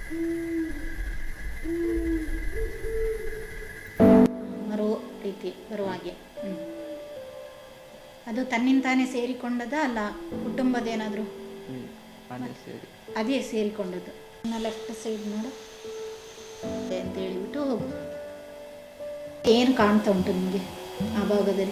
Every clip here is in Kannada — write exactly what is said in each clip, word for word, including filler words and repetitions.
ಮರೋ ರೀತಿ ಬರುವ ಹಾಗೆ. ಅದು ತನ್ನಿಂತಾನೇ ಸೇರಿಕೊಂಡದ ಅಲ್ಲ ಕುಟುಂಬದೇನಾದರೂ? ಅದೇ ಸೇರಿಕೊಂಡದ್ದು. ಲೆಫ್ಟ್ ಸೈಡ್ ನೋಡು ಅಂತ ಹೇಳಿಬಿಟ್ಟು ಹೋಗು. ಏನು ಕಾಣ್ತಾ ಉಂಟು ನಿಮಗೆ ಆ ಭಾಗದಲ್ಲಿ?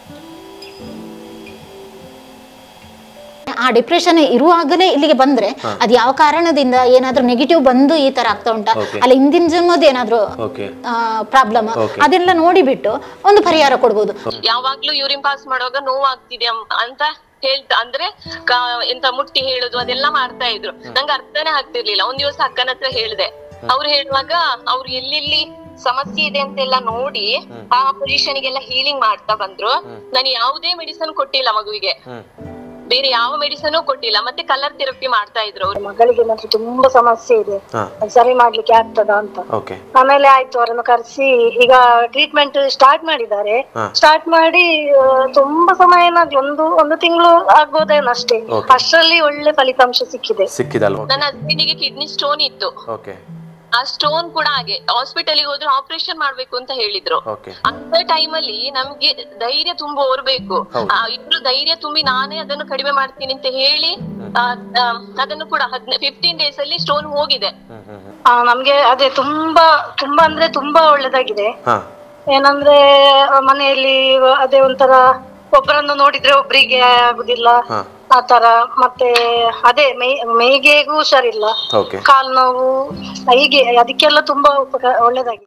ಆ ಡಿಪ್ರೆಷನ್ ಇರುವಾಗಲೇ ಇಲ್ಲಿಗೆ ಬಂದ್ರೆ ಅದು ಯಾವ ಕಾರಣದಿಂದ ಏನಾದ್ರೂ ನೆಗೆಟಿವ್ ಬಂದು ಈ ತರ ಆಗ್ತಾ ಉಂಟಾ, ಅಲ್ಲ ಹಿಂದಿನ ಜನ್ಮದ ಏನಾದ್ರೂ ಪ್ರಾಬ್ಲಮ್, ಅದೆಲ್ಲ ನೋಡಿಬಿಟ್ಟು ಒಂದು ಪರಿಹಾರ ಕೊಡ್ಬೋದು. ಯಾವಾಗ್ಲೂ ಯೂರಿನ್ ಪಾಸ್ ಮಾಡುವಾಗ ನೋವು ಆಗ್ತಿದೆ ಅಂತ ಹೇಳ್ತಾ ಅಂದ್ರೆ ಎಂತ ಮುಟ್ಟಿ ಹೇಳುದು ಅದೆಲ್ಲ ಮಾಡ್ತಾ ಇದ್ರು. ನಂಗೆ ಅರ್ಥನೇ ಆಗ್ತಿರ್ಲಿಲ್ಲ. ಒಂದ್ ದಿವಸ ಅಕ್ಕನ ಹತ್ರ ಹೇಳ್ದೆ. ಅವ್ರು ಹೇಳುವಾಗ ಅವ್ರು ಎಲ್ಲೆಲ್ಲಿ ಸಮಸ್ಯೆ ಇದೆ ಅಂತೆಲ್ಲ ನೋಡಿ ಆ ಪೊಸಿಷನ್ ಗೆಲ್ಲ ಹೀಲಿಂಗ್ ಮಾಡ್ತಾ ಬಂದ್ರು. ನಾನು ಯಾವುದೇ ಮೆಡಿಸಿನ್ ಕೊಟ್ಟಿಲ್ಲ ಮಗುವಿಗೆ, ಬೇರೆ ಯಾವ ಮೆಡಿಸಿನ್ ಕೊಟ್ಟಿಲ್ಲ. ಮತ್ತೆ ಕಲರ್ ಥೆರಪಿ ಮಾಡ್ತಾ ಇದ್ರು. ಅವ್ರ ಮಗಳಿಗೆ ಮಾತ್ರ ತುಂಬಾ ಸಮಸ್ಯೆ ಇದೆ, ಸರಿ ಮಾಡ್ಲಿಕ್ಕೆ ಆಗ್ತದ ಅಂತ. ಆಮೇಲೆ ಆಯ್ತು ಅವರನ್ನು ಕರೆಸಿ ಈಗ ಟ್ರೀಟ್ಮೆಂಟ್ ಸ್ಟಾರ್ಟ್ ಮಾಡಿದ್ದಾರೆ. ಸ್ಟಾರ್ಟ್ ಮಾಡಿ ತುಂಬಾ ಸಮಯ ಏನಾದ್ರು ಒಂದು ಒಂದು ತಿಂಗಳು ಆಗ್ಬೋದೇನೋ ಅಷ್ಟೇ. ಅಷ್ಟರಲ್ಲಿ ಒಳ್ಳೆ ಫಲಿತಾಂಶ ಸಿಕ್ಕಿದೆ. ನನ್ನ ಹಸ್ಬೆಂಡಿಗೆ ಕಿಡ್ನಿ ಸ್ಟೋನ್ ಇತ್ತು. ಆ ಸ್ಟೋನ್ ಕೂಡ ಹಾಗೆ ಹಾಸ್ಪಿಟಲ್ಗೆ ಹೋದ್ರು ಆಪರೇಷನ್ ಮಾಡ್ಬೇಕು ಅಂತ ಹೇಳಿದ್ರು. ಅಂತ ಟೈಮ್ ಅಲ್ಲಿ ನಮ್ಗೆ ಧೈರ್ಯ ತುಂಬ ಓರ್ಬೇಕು. ಇಬ್ರು ಧೈರ್ಯ ತುಂಬಿ ನಾನೇ ಅದನ್ನು ಕಡಿಮೆ ಮಾಡ್ತೀನಿ ಅಂತ ಹೇಳಿ ಅದನ್ನು ಕೂಡ ಫಿಫ್ಟೀನ್ ಡೇಸ್ ಅಲ್ಲಿ ಸ್ಟೋನ್ ಹೋಗಿದೆ. ನಮ್ಗೆ ಅದೇ ತುಂಬಾ ತುಂಬಾ ಅಂದ್ರೆ ತುಂಬಾ ಒಳ್ಳೇದಾಗಿದೆ. ಏನಂದ್ರೆ ಮನೆಯಲ್ಲಿ ಅದೇ ಒಂಥರ ಒಬ್ಬರನ್ನು ನೋಡಿದ್ರೆ ಒಬ್ರಿಗೆ ಆಗುದಿಲ್ಲ ಆತರ. ಮತ್ತೆ ಅದೇ ಮೈ ಮೈಗೆಗೂ ಹುಷಾರಿಲ್ಲ, ಕಾಲು ನೋವು, ಹೀಗೆ ಅದಕ್ಕೆಲ್ಲ ತುಂಬಾ ಉಪಕಾರ ಒಳ್ಳೇದಾಗಿದೆ.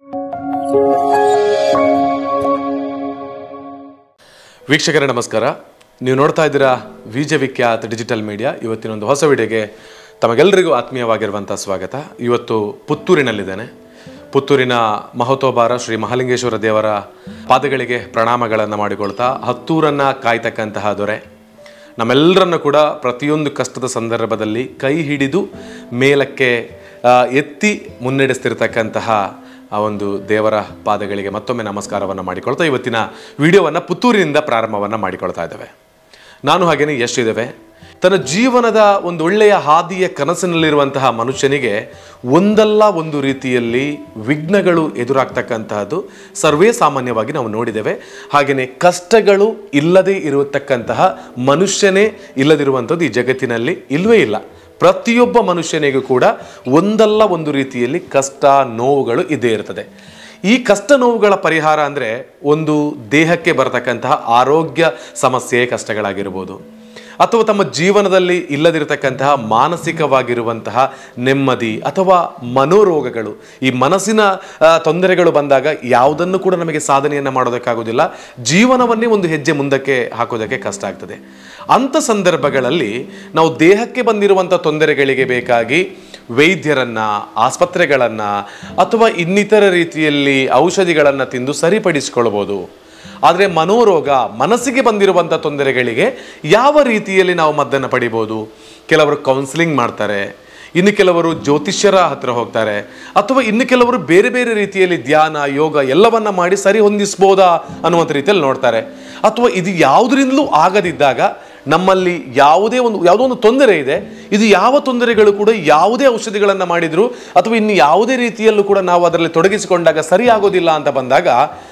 ವೀಕ್ಷಕರೇ ನಮಸ್ಕಾರ. ನೀವು ನೋಡ್ತಾ ಇದ್ದೀರಾ ವಿಜಯ ವಿಖ್ಯಾತ್ ಡಿಜಿಟಲ್ ಮೀಡಿಯಾ. ಇವತ್ತಿನ ಒಂದು ಹೊಸ ವಿಡಿಯೋಗೆ ತಮಗೆಲ್ಲರಿಗೂ ಆತ್ಮೀಯವಾಗಿರುವಂಥ ಸ್ವಾಗತ. ಇವತ್ತು ಪುತ್ತೂರಿನಲ್ಲಿದ್ದೇನೆ. ಪುತ್ತೂರಿನ ಮಹತೋಬಾರ ಶ್ರೀ ಮಹಾಲಿಂಗೇಶ್ವರ ದೇವರ ಪಾದಗಳಿಗೆ ಪ್ರಣಾಮಗಳನ್ನು ಮಾಡಿಕೊಳ್ತಾ ಹತ್ತೂರನ್ನು ಕಾಯ್ತಕ್ಕಂತಹ ದೊರೆ ನಮ್ಮೆಲ್ಲರನ್ನು ಕೂಡ ಪ್ರತಿಯೊಂದು ಕಷ್ಟದ ಸಂದರ್ಭದಲ್ಲಿ ಕೈ ಹಿಡಿದು ಮೇಲಕ್ಕೆ ಎತ್ತಿ ಮುನ್ನಡೆಸ್ತಿರ್ತಕ್ಕಂತಹ ಆ ಒಂದು ದೇವರ ಪಾದಗಳಿಗೆ ಮತ್ತೊಮ್ಮೆ ನಮಸ್ಕಾರವನ್ನು ಮಾಡಿಕೊಳ್ತಾ ಇವತ್ತಿನ ವಿಡಿಯೋವನ್ನು ಪುತ್ತೂರಿನಿಂದ ಪ್ರಾರಂಭವನ್ನು ಮಾಡಿಕೊಳ್ತಾ ಇದ್ದೇವೆ. ನಾನು ಹಾಗೆಯೇ ಎಷ್ಟಿದ್ದೇವೆ ತನ್ನ ಜೀವನದ ಒಂದು ಒಳ್ಳೆಯ ಹಾದಿಯ ಕನಸಿನಲ್ಲಿರುವಂತಹ ಮನುಷ್ಯನಿಗೆ ಒಂದಲ್ಲ ಒಂದು ರೀತಿಯಲ್ಲಿ ವಿಘ್ನಗಳು ಎದುರಾಗ್ತಕ್ಕಂತಹದ್ದು ಸರ್ವೇ ಸಾಮಾನ್ಯವಾಗಿ ನಾವು ನೋಡಿದ್ದೇವೆ. ಹಾಗೆಯೇ ಕಷ್ಟಗಳು ಇಲ್ಲದೆ ಇರತಕ್ಕಂತಹ ಮನುಷ್ಯನೇ ಇಲ್ಲದಿರುವಂಥದ್ದು ಈ ಜಗತ್ತಿನಲ್ಲಿ ಇಲ್ಲವೇ ಇಲ್ಲ. ಪ್ರತಿಯೊಬ್ಬ ಮನುಷ್ಯನಿಗೂ ಕೂಡ ಒಂದಲ್ಲ ಒಂದು ರೀತಿಯಲ್ಲಿ ಕಷ್ಟ ನೋವುಗಳು ಇದ್ದೇ ಇರ್ತದೆ. ಈ ಕಷ್ಟ ನೋವುಗಳ ಪರಿಹಾರ ಅಂದರೆ ಒಂದು ದೇಹಕ್ಕೆ ಬರತಕ್ಕಂತಹ ಆರೋಗ್ಯ ಸಮಸ್ಯೆ ಕಷ್ಟಗಳಾಗಿರ್ಬೋದು, ಅಥವಾ ತಮ್ಮ ಜೀವನದಲ್ಲಿ ಇಲ್ಲದಿರತಕ್ಕಂತಹ ಮಾನಸಿಕವಾಗಿರುವಂತಹ ನೆಮ್ಮದಿ ಅಥವಾ ಮನೋರೋಗಗಳು, ಈ ಮನಸ್ಸಿನ ತೊಂದರೆಗಳು ಬಂದಾಗ ಯಾವುದನ್ನು ಕೂಡ ನಮಗೆ ಸಾಧನೆಯನ್ನು ಮಾಡೋದಕ್ಕಾಗೋದಿಲ್ಲ. ಜೀವನವನ್ನೇ ಒಂದು ಹೆಜ್ಜೆ ಮುಂದಕ್ಕೆ ಹಾಕೋದಕ್ಕೆ ಕಷ್ಟ ಆಗ್ತದೆ. ಅಂಥ ಸಂದರ್ಭಗಳಲ್ಲಿ ನಾವು ದೇಹಕ್ಕೆ ಬಂದಿರುವಂಥ ತೊಂದರೆಗಳಿಗೆ ಬೇಕಾಗಿ ವೈದ್ಯರನ್ನು, ಆಸ್ಪತ್ರೆಗಳನ್ನು ಅಥವಾ ಇನ್ನಿತರ ರೀತಿಯಲ್ಲಿ ಔಷಧಿಗಳನ್ನು ತಿಂದು ಸರಿಪಡಿಸಿಕೊಳ್ಬೋದು. ಆದರೆ ಮನೋರೋಗ, ಮನಸ್ಸಿಗೆ ಬಂದಿರುವಂಥ ತೊಂದರೆಗಳಿಗೆ ಯಾವ ರೀತಿಯಲ್ಲಿ ನಾವು ಮದ್ದನ್ನು ಪಡಿಬೋದು? ಕೆಲವರು ಕೌನ್ಸಿಲಿಂಗ್ ಮಾಡ್ತಾರೆ, ಇನ್ನು ಕೆಲವರು ಜ್ಯೋತಿಷ್ಯರ ಹತ್ರ ಹೋಗ್ತಾರೆ, ಅಥವಾ ಇನ್ನು ಕೆಲವರು ಬೇರೆ ಬೇರೆ ರೀತಿಯಲ್ಲಿ ಧ್ಯಾನ, ಯೋಗ ಎಲ್ಲವನ್ನ ಮಾಡಿ ಸರಿ ಹೊಂದಿಸ್ಬೋದಾ ಅನ್ನುವಂಥ ರೀತಿಯಲ್ಲಿ ನೋಡ್ತಾರೆ. ಅಥವಾ ಇದು ಯಾವುದರಿಂದಲೂ ಆಗದಿದ್ದಾಗ ನಮ್ಮಲ್ಲಿ ಯಾವುದೇ ಒಂದು ಯಾವುದೋ ಒಂದು ತೊಂದರೆ ಇದೆ, ಇದು ಯಾವ ತೊಂದರೆಗಳು ಕೂಡ ಯಾವುದೇ ಔಷಧಿಗಳನ್ನು ಮಾಡಿದ್ರು ಅಥವಾ ಇನ್ನು ಯಾವುದೇ ರೀತಿಯಲ್ಲೂ ಕೂಡ ನಾವು ಅದರಲ್ಲಿ ತೊಡಗಿಸಿಕೊಂಡಾಗ ಸರಿ ಆಗೋದಿಲ್ಲ ಅಂತ ಬಂದಾಗ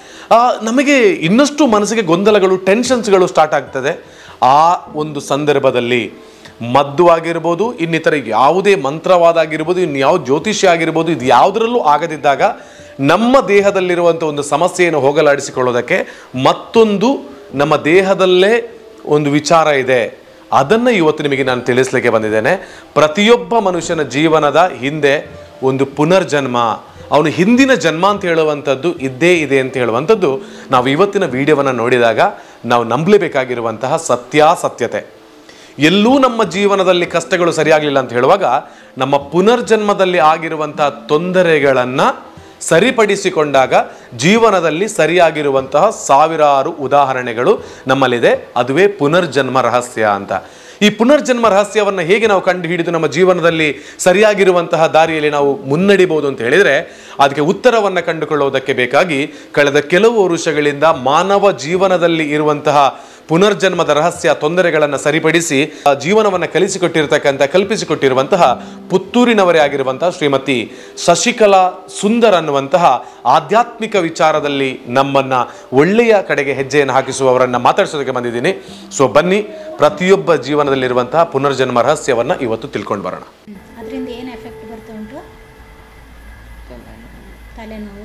ನಮಗೆ ಇನ್ನಷ್ಟು ಮನಸ್ಸಿಗೆ ಗೊಂದಲಗಳು, ಟೆನ್ಷನ್ಸ್ಗಳು ಸ್ಟಾರ್ಟ್ ಆಗ್ತದೆ. ಆ ಒಂದು ಸಂದರ್ಭದಲ್ಲಿ ಮದ್ದು ಆಗಿರ್ಬೋದು, ಇನ್ನಿತರ ಯಾವುದೇ ಮಂತ್ರವಾದ ಆಗಿರ್ಬೋದು, ಇನ್ನು ಯಾವ ಜ್ಯೋತಿಷ್ಯ ಆಗಿರ್ಬೋದು, ಇದು ಯಾವುದರಲ್ಲೂ ಆಗದಿದ್ದಾಗ ನಮ್ಮ ದೇಹದಲ್ಲಿರುವಂಥ ಒಂದು ಸಮಸ್ಯೆಯನ್ನು ಹೋಗಲಾಡಿಸಿಕೊಳ್ಳೋದಕ್ಕೆ ಮತ್ತೊಂದು ನಮ್ಮ ದೇಹದಲ್ಲೇ ಒಂದು ವಿಚಾರ ಇದೆ. ಅದನ್ನು ಇವತ್ತು ನಿಮಗೆ ನಾನು ತಿಳಿಸ್ಲಿಕ್ಕೆ ಬಂದಿದ್ದೇನೆ. ಪ್ರತಿಯೊಬ್ಬ ಮನುಷ್ಯನ ಜೀವನದ ಹಿಂದೆ ಒಂದು ಪುನರ್ಜನ್ಮ, ಅವನು ಹಿಂದಿನ ಜನ್ಮ ಅಂತ ಹೇಳುವಂಥದ್ದು ಇದ್ದೇ ಇದೆ ಅಂತ ಹೇಳುವಂಥದ್ದು ನಾವು ಇವತ್ತಿನ ವಿಡಿಯೋವನ್ನು ನೋಡಿದಾಗ ನಾವು ನಂಬಲೇಬೇಕಾಗಿರುವಂತಹ ಸತ್ಯಾಸತ್ಯತೆ. ಎಲ್ಲೂ ನಮ್ಮ ಜೀವನದಲ್ಲಿ ಕಷ್ಟಗಳು ಸರಿಯಾಗಲಿಲ್ಲ ಅಂತ ಹೇಳುವಾಗ ನಮ್ಮ ಪುನರ್ಜನ್ಮದಲ್ಲಿ ಆಗಿರುವಂತಹ ತೊಂದರೆಗಳನ್ನು ಸರಿಪಡಿಸಿಕೊಂಡಾಗ ಜೀವನದಲ್ಲಿ ಸರಿಯಾಗಿರುವಂತಹ ಸಾವಿರಾರು ಉದಾಹರಣೆಗಳು ನಮ್ಮಲ್ಲಿದೆ. ಅದುವೇ ಪುನರ್ಜನ್ಮ ರಹಸ್ಯ ಅಂತ. ಈ ಪುನರ್ಜನ್ಮ ರಹಸ್ಯವನ್ನು ಹೇಗೆ ನಾವು ಕಂಡು ಹಿಡಿದು ನಮ್ಮ ಜೀವನದಲ್ಲಿ ಸರಿಯಾಗಿರುವಂತಹ ದಾರಿಯಲ್ಲಿ ನಾವು ಮುನ್ನಡಿಬಹುದು ಅಂತ ಹೇಳಿದರೆ ಅದಕ್ಕೆ ಉತ್ತರವನ್ನು ಕಂಡುಕೊಳ್ಳುವುದಕ್ಕೆ ಬೇಕಾಗಿ ಕಳೆದ ಕೆಲವು ವರ್ಷಗಳಿಂದ ಮಾನವ ಜೀವನದಲ್ಲಿ ಇರುವಂತಹ ಪುನರ್ಜನ್ಮದ ರಹಸ್ಯ ತೊಂದರೆಗಳನ್ನು ಸರಿಪಡಿಸಿ ಜೀವನವನ್ನು ಕಲಿಸಿಕೊಟ್ಟಿರ್ತಕ್ಕಂಥ ಕಲ್ಪಿಸಿಕೊಟ್ಟಿರುವಂತಹ ಪುತ್ತೂರಿನವರೇ ಆಗಿರುವಂತಹ ಶ್ರೀಮತಿ ಶಶಿಕಲಾ ಸುಂದರ್ ಅನ್ನುವಂತಹ ಆಧ್ಯಾತ್ಮಿಕ ವಿಚಾರದಲ್ಲಿ ನಮ್ಮನ್ನ ಒಳ್ಳೆಯ ಕಡೆಗೆ ಹೆಜ್ಜೆಯನ್ನು ಹಾಕಿಸುವವರನ್ನ ಮಾತಾಡಿಸೋದಕ್ಕೆ ಬಂದಿದ್ದೀನಿ. ಸೊ ಬನ್ನಿ, ಪ್ರತಿಯೊಬ್ಬ ಜೀವನದಲ್ಲಿರುವಂತಹ ಪುನರ್ಜನ್ಮ ರಹಸ್ಯವನ್ನ ಇವತ್ತು ತಿಳ್ಕೊಂಡು ಬರೋಣ. ಅದರಿಂದ ಏನು ಎಫೆಕ್ಟ್ ಬರ್ತಾ ಉಂಟು? ತಲೆನೋವು.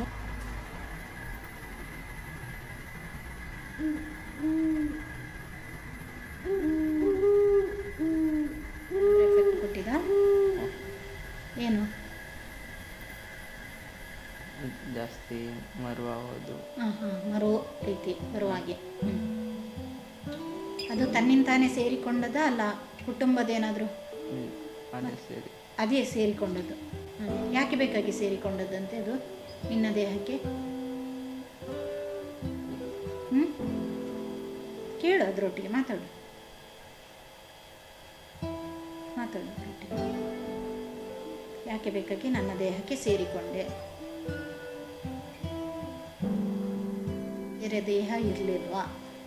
ಎಫೆಕ್ಟ್ ಕೊಟ್ಟಿದ ಏನು? ಜಾಸ್ತಿ ಮರುವುದು. ಹಾಂ ಹಾಂ ಮರು ರೀತಿ ಬರುವಾಗೆ. ಹ್ಞೂ ಅದು ತನ್ನಿಂತಾನೇ ಸೇರಿಕೊಂಡದ ಅಲ್ಲ ಕುಟುಂಬದೇನಾದರೂ? ಅದೇ ಸೇರಿ ಅದೇ ಸೇರಿಕೊಂಡದ್ದು. ಯಾಕೆ ಬೇಕಾಗಿ ಸೇರಿಕೊಂಡದ್ದಂತೆ ಅದು ನಿನ್ನ ದೇಹಕ್ಕೆ? ಹ್ಞೂ ಕೇಳು, ಅದರೊಟ್ಟಿಗೆ ಮಾತಾಡು ಮಾತಾಡು ಅದರೊಟ್ಟಿಗೆ. ಯಾಕೆ ಬೇಕಾಗಿ ನನ್ನ ದೇಹಕ್ಕೆ ಸೇರಿಕೊಂಡೆ? ಬೇರೆ ದೇಹ ಇರಲಿಲ್ವಾ?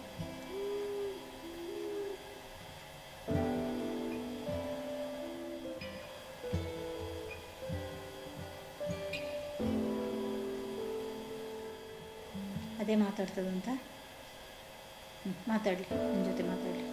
ಅದೇ ಮಾತಾಡ್ತದಂತ. ಹ್ಞೂ ಮಾತಾಡಲಿ, ನಿಮ್ಮ ಜೊತೆ ಮಾತಾಡಲಿ.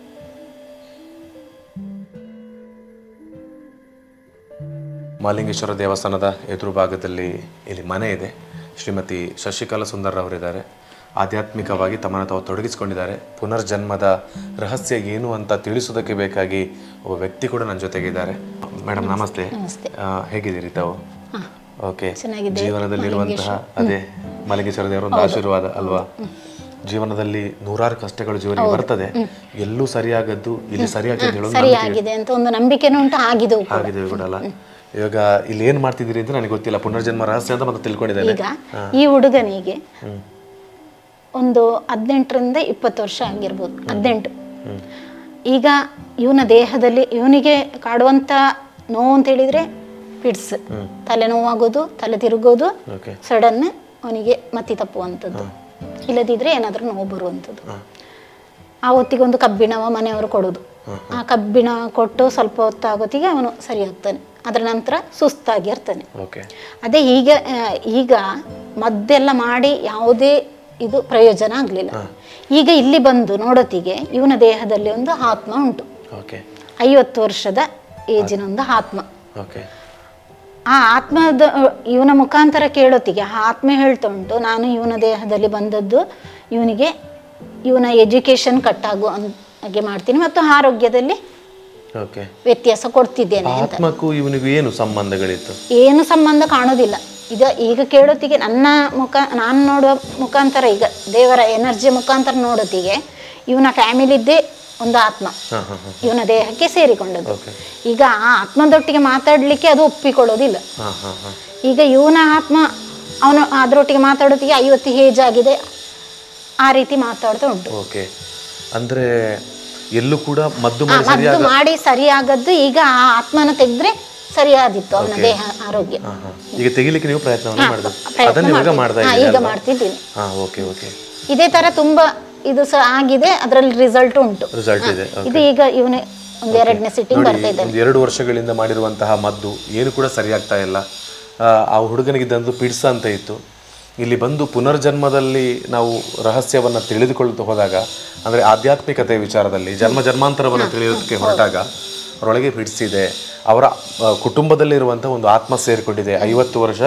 ಮಾಲಿಂಗೇಶ್ವರ ದೇವಸ್ಥಾನದ ಎದುರು ಭಾಗದಲ್ಲಿ ಇಲ್ಲಿ ಮನೆ ಇದೆ. ಶ್ರೀಮತಿ ಶಶಿಕಲಾ ಸುಂದರ್ ಅವರಿದ್ದಾರೆ. ಆಧ್ಯಾತ್ಮಿಕವಾಗಿ ತಮ್ಮನ್ನು ತಾವು ತೊಡಗಿಸಿಕೊಂಡಿದ್ದಾರೆ. ಪುನರ್ಜನ್ಮದ ರಹಸ್ಯ ಏನು ಅಂತ ತಿಳಿಸೋದಕ್ಕೆ ಬೇಕಾಗಿ ಒಬ್ಬ ವ್ಯಕ್ತಿ ಕೂಡ ನನ್ನ ಜೊತೆಗಿದ್ದಾರೆ. ಮೇಡಮ್ ನಮಸ್ತೆ. ಹೇಗಿದ್ದೀರಿ ತಾವು? ಓಕೆ. ಜೀವನದಲ್ಲಿರುವಂತಹ ಅದೇ ಮಾಲಿಂಗೇಶ್ವರ ದೇವರ ಒಂದು ಆಶೀರ್ವಾದ ಅಲ್ವಾ? ಜೀವನದಲ್ಲಿ ನೂರಾರು ಕಷ್ಟಗಳು ಜೀವನಕ್ಕೆ ಬರ್ತದೆ. ಎಲ್ಲೂ ಸರಿಯಾಗದ್ದು ಇಲ್ಲಿ ಸರಿಯಾಗಿದೆ ಅಂತ ಒಂದು ನಂಬಿಕೆನೂ ಉಂಟು, ಆಗಿದೆ ಆಗಿದೆ ಕೂಡ ಅಲ್ಲ. ಇವಾಗ ಇಲ್ಲಿ ಏನ್ ಮಾಡ್ತಿದ್ದೀರಿ ಅಂತ ನನಗೆ ಗೊತ್ತಿಲ್ಲ. ಪುನರ್ಜನ್ಮ ರಹಸ್ಯ ಅಂತ ಮತ್ತೆ ತಿಳ್ಕೊಂಡಿದ್ದೇನೆ. ಈಗ ಈ ಹುಡುಗನಿಗೆ ಒಂದು ಹದಿನೆಂಟರಿಂದ ಇಪ್ಪತ್ತು ವರ್ಷ ಆಗಿರ್ಬೋದು, ಹದಿನೆಂಟು. ಈಗ ಇವನ ದೇಹದಲ್ಲಿ ಇವನಿಗೆ ಕಾಡುವಂತ ನೋವು ಅಂತ ಹೇಳಿದ್ರೆ ಪಿಡ್ಸ್, ತಲೆನೋವಾಗೋದು, ತಲೆ ತಿರುಗೋದು, ಸಡನ್ ಅವನಿಗೆ ಮತಿ ತಪ್ಪುವಂಥದ್ದು, ಇಲ್ಲದಿದ್ರೆ ಏನಾದ್ರೂ ನೋವು ಬರುವಂಥದ್ದು. ಆ ಹೊತ್ತಿಗೆ ಒಂದು ಕಬ್ಬಿಣವ ಮನೆಯವರು ಕೊಡೋದು. ಆ ಕಬ್ಬಿಣ ಕೊಟ್ಟು ಸ್ವಲ್ಪ ಹೊತ್ತಾಗೋತ್ತಿಗೆ ಅವನು ಸರಿ ಆಗ್ತಾನೆ. ಅದರ ನಂತರ ಸುಸ್ತಾಗಿರ್ತಾನೆ. ಅದೇ ಈಗ ಈಗ ಮದ್ದೆಲ್ಲ ಮಾಡಿ ಯಾವುದೇ ಇದು ಪ್ರಯೋಜನ ಆಗಲಿಲ್ಲ. ಈಗ ಇಲ್ಲಿ ಬಂದು ನೋಡೋತ್ತಿಗೆ ಇವನ ದೇಹದಲ್ಲಿ ಒಂದು ಆತ್ಮ ಉಂಟು. ಐವತ್ತು ವರ್ಷದ ಏಜಿನ ಒಂದು ಆತ್ಮ. ಆ ಆತ್ಮದ ಇವನ ಮುಖಾಂತರ ಕೇಳೋತ್ತಿಗೆ ಆ ಆತ್ಮ ಹೇಳ್ತಾ ಉಂಟು, ನಾನು ಇವನ ದೇಹದಲ್ಲಿ ಬಂದದ್ದು ಇವನಿಗೆ ಇವನ ಎಜುಕೇಶನ್ ಕಟ್ಟಾಗು ಹಾಗೆ ಮಾಡ್ತೀನಿ ಮತ್ತು ಆರೋಗ್ಯದಲ್ಲಿ ವ್ಯತ್ಯಾಸ ಕೊಡ್ತಿದ್ದೇನೆ. ಆತ್ಮಕ್ಕೂ ಇವನಿಗೂ ಏನು ಸಂಬಂಧಗಳಿತ್ತು? ಏನು ಸಂಬಂಧ ಕಾಣೋದಿಲ್ಲ. ಈಗ ಈಗ ಕೇಳೋತ್ತಿಗೆ ನನ್ನ ಮುಖ ನಾನು ನೋಡುವ ಮುಖಾಂತರ, ಈಗ ದೇವರ ಎನರ್ಜಿ ಮುಖಾಂತರ ನೋಡೋತ್ತಿಗೆ ಇವನ ಫ್ಯಾಮಿಲಿದ್ದೇ ಒಂದು ಆತ್ಮ ಇವನ ದೇಹಕ್ಕೆ ಸೇರಿಕೊಂಡದ್ದು. ಈಗ ಆ ಆತ್ಮದೊಟ್ಟಿಗೆ ಮಾತಾಡ್ಲಿಕ್ಕೆ ಅದು ಒಪ್ಪಿಕೊಳ್ಳೋದಿಲ್ಲ. ಈಗ ಇವನ ಆತ್ಮ ಅವನು ಅದರೊಟ್ಟಿಗೆ ಮಾತಾಡೋತ್ತಿಗೆ ಐವತ್ತು ಏಜ್ ಆಗಿದೆ, ಆ ರೀತಿ ಮಾತಾಡ್ತಾ ಉಂಟು. ಅಂದ್ರೆ ಎಲ್ಲೂ ಕೂಡ ಮದ್ದು ಮದ್ದು ಮಾಡಿ ಸರಿಯಾಗದ್ದು. ಈಗ ಆ ಆತ್ಮನ ತೆಗೆದ್ರೆ ಸರಿಯಾದಿತ್ತು ಅವನ ದೇಹ ಆರೋಗ್ಯ. ಈಗ ತೆಗಿಲಿಕ್ಕೆ ನೀವು ಪ್ರಯತ್ನವನ್ನು ಮಾಡಿದ್ರಿ? ಅದನ್ನ ಈಗ ಮಾಡ್ತಾ ಇದ್ದೀರಾ? ಈಗ ಮಾಡ್ತಿದ್ದೀನಿ. ಹಾ, ಓಕೆ ಓಕೆ. ಇದೇ ತರ ತುಂಬಾ ಇದು ಸಹ ಆಗಿದೆ, ಅದರಲ್ಲಿ ರಿಸಲ್ಟ್ ಉಂಟು. ರಿಸಲ್ಟ್ ಇದೆ. ಇದು ಈಗ ಇವನೇ ಒಂದು ಎರಡನೇ ಸಿಟ್ಟಿಂಗ್ ಬರ್ತಾ ಇದೆ. ಒಂದು ಎರಡು ವರ್ಷಗಳಿಂದ ಮಾಡಿರುವಂತಹ ಮದ್ದು ಏನು ಕೂಡ ಸರಿಯಾಗ್ತಾ ಇಲ್ಲ. ಆ ಹುಡುಗನಿಗಿದ್ದಂದು ಪಿಡ್ಸ ಅಂತ ಇತ್ತು. ಇಲ್ಲಿ ಬಂದು ಪುನರ್ಜನ್ಮದಲ್ಲಿ ನಾವು ರಹಸ್ಯವನ್ನು ತಿಳಿದುಕೊಳ್ಳುತ್ತಾ ಹೋದಾಗ, ಅಂದರೆ ಆಧ್ಯಾತ್ಮಿಕತೆ ವಿಚಾರದಲ್ಲಿ ಜನ್ಮ ಜನ್ಮಾಂತರವನ್ನು ತಿಳಿಯೋದಕ್ಕೆ ಹೊರಟಾಗ ಅವರೊಳಗೆ ಪಿಡ್ಸಿದೆ, ಅವರ ಕುಟುಂಬದಲ್ಲಿರುವಂಥ ಒಂದು ಆತ್ಮ ಸೇರಿಕೊಂಡಿದೆ. ಐವತ್ತು ವರ್ಷ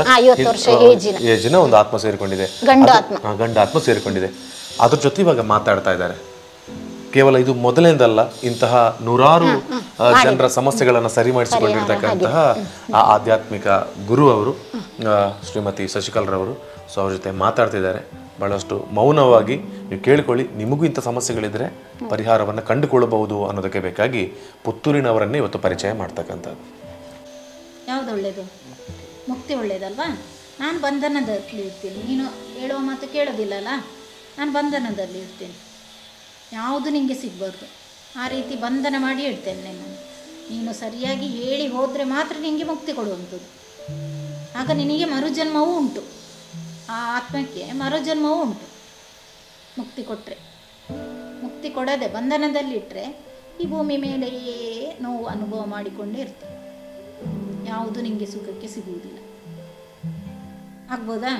ಏಜಿನ ಒಂದು ಆತ್ಮ ಸೇರಿಕೊಂಡಿದೆ, ಗಂಡ ಆತ್ಮ ಸೇರಿಕೊಂಡಿದೆ. ಅದ್ರ ಜೊತೆ ಇವಾಗ ಮಾತಾಡ್ತಾ ಇದ್ದಾರೆ. ಕೇವಲ ಇದು ಮೊದಲನೇದಲ್ಲ, ಇಂತಹ ನೂರಾರು ಜನರ ಸಮಸ್ಯೆಗಳನ್ನು ಸರಿ ಮಾಡಿಸಿಕೊಂಡಿರ್ತಕ್ಕಂತಹ ಆ ಆಧ್ಯಾತ್ಮಿಕ ಗುರು ಅವರು ಶ್ರೀಮತಿ ಶಶಿಕಲಾರವರು. ಸೊ ಅವ್ರ ಜೊತೆ ಮಾತಾಡ್ತಿದ್ದಾರೆ. ಬಹಳಷ್ಟು ಮೌನವಾಗಿ ನೀವು ಕೇಳಿಕೊಳ್ಳಿ. ನಿಮಗೂ ಇಂಥ ಸಮಸ್ಯೆಗಳಿದ್ರೆ ಪರಿಹಾರವನ್ನು ಕಂಡುಕೊಳ್ಳಬಹುದು ಅನ್ನೋದಕ್ಕೆ ಬೇಕಾಗಿ ಪುತ್ತೂರಿನವರನ್ನೇ ಇವತ್ತು ಪರಿಚಯ ಮಾಡ್ತಕ್ಕಂಥದ್ದು. ಯಾವುದು ಒಳ್ಳೆಯದು? ಮುಕ್ತಿ ಒಳ್ಳೆಯದಲ್ವಾ? ನಾನು ಬಂಧನದಲ್ಲಿ ಇರ್ತೀನಿ, ನೀನು ಹೇಳುವ ಮಾತು ಕೇಳೋದಿಲ್ಲಲ್ಲ, ನಾನು ಬಂಧನದಲ್ಲಿ ಇರ್ತೀನಿ. ಯಾವುದು ನಿಮಗೆ ಸಿಗಬಾರ್ದು, ಆ ರೀತಿ ಬಂಧನ ಮಾಡಿ ಇಡ್ತೇನೆ ನಿನ್ನನ್ನು. ನೀನು ಸರಿಯಾಗಿ ಹೇಳಿ ಹೋದರೆ ಮಾತ್ರ ನಿನಗೆ ಮುಕ್ತಿ ಕೊಡುವಂಥದ್ದು. ಆಗ ನಿನಗೆ ಮರುಜನ್ಮವೂ ಉಂಟು, ಆ ಆತ್ಮಕ್ಕೆ ಮರುಜನ್ಮವೂ ಉಂಟು ಮುಕ್ತಿ ಕೊಟ್ಟರೆ. ಮುಕ್ತಿ ಮುಕ್ತಿ ಕೊಡದೆ ಬಂಧನದಲ್ಲಿಟ್ಟರೆ ಈ ಭೂಮಿ ಮೇಲೆಯೇ ನೋವು ಅನುಭವ ಮಾಡಿಕೊಂಡೇ ಇರ್ತದೆ. ಯಾವುದು ನಿಮಗೆ ಸುಖಕ್ಕೆ ಸಿಗುವುದಿಲ್ಲ. ಆಗ್ಬೋದಾ?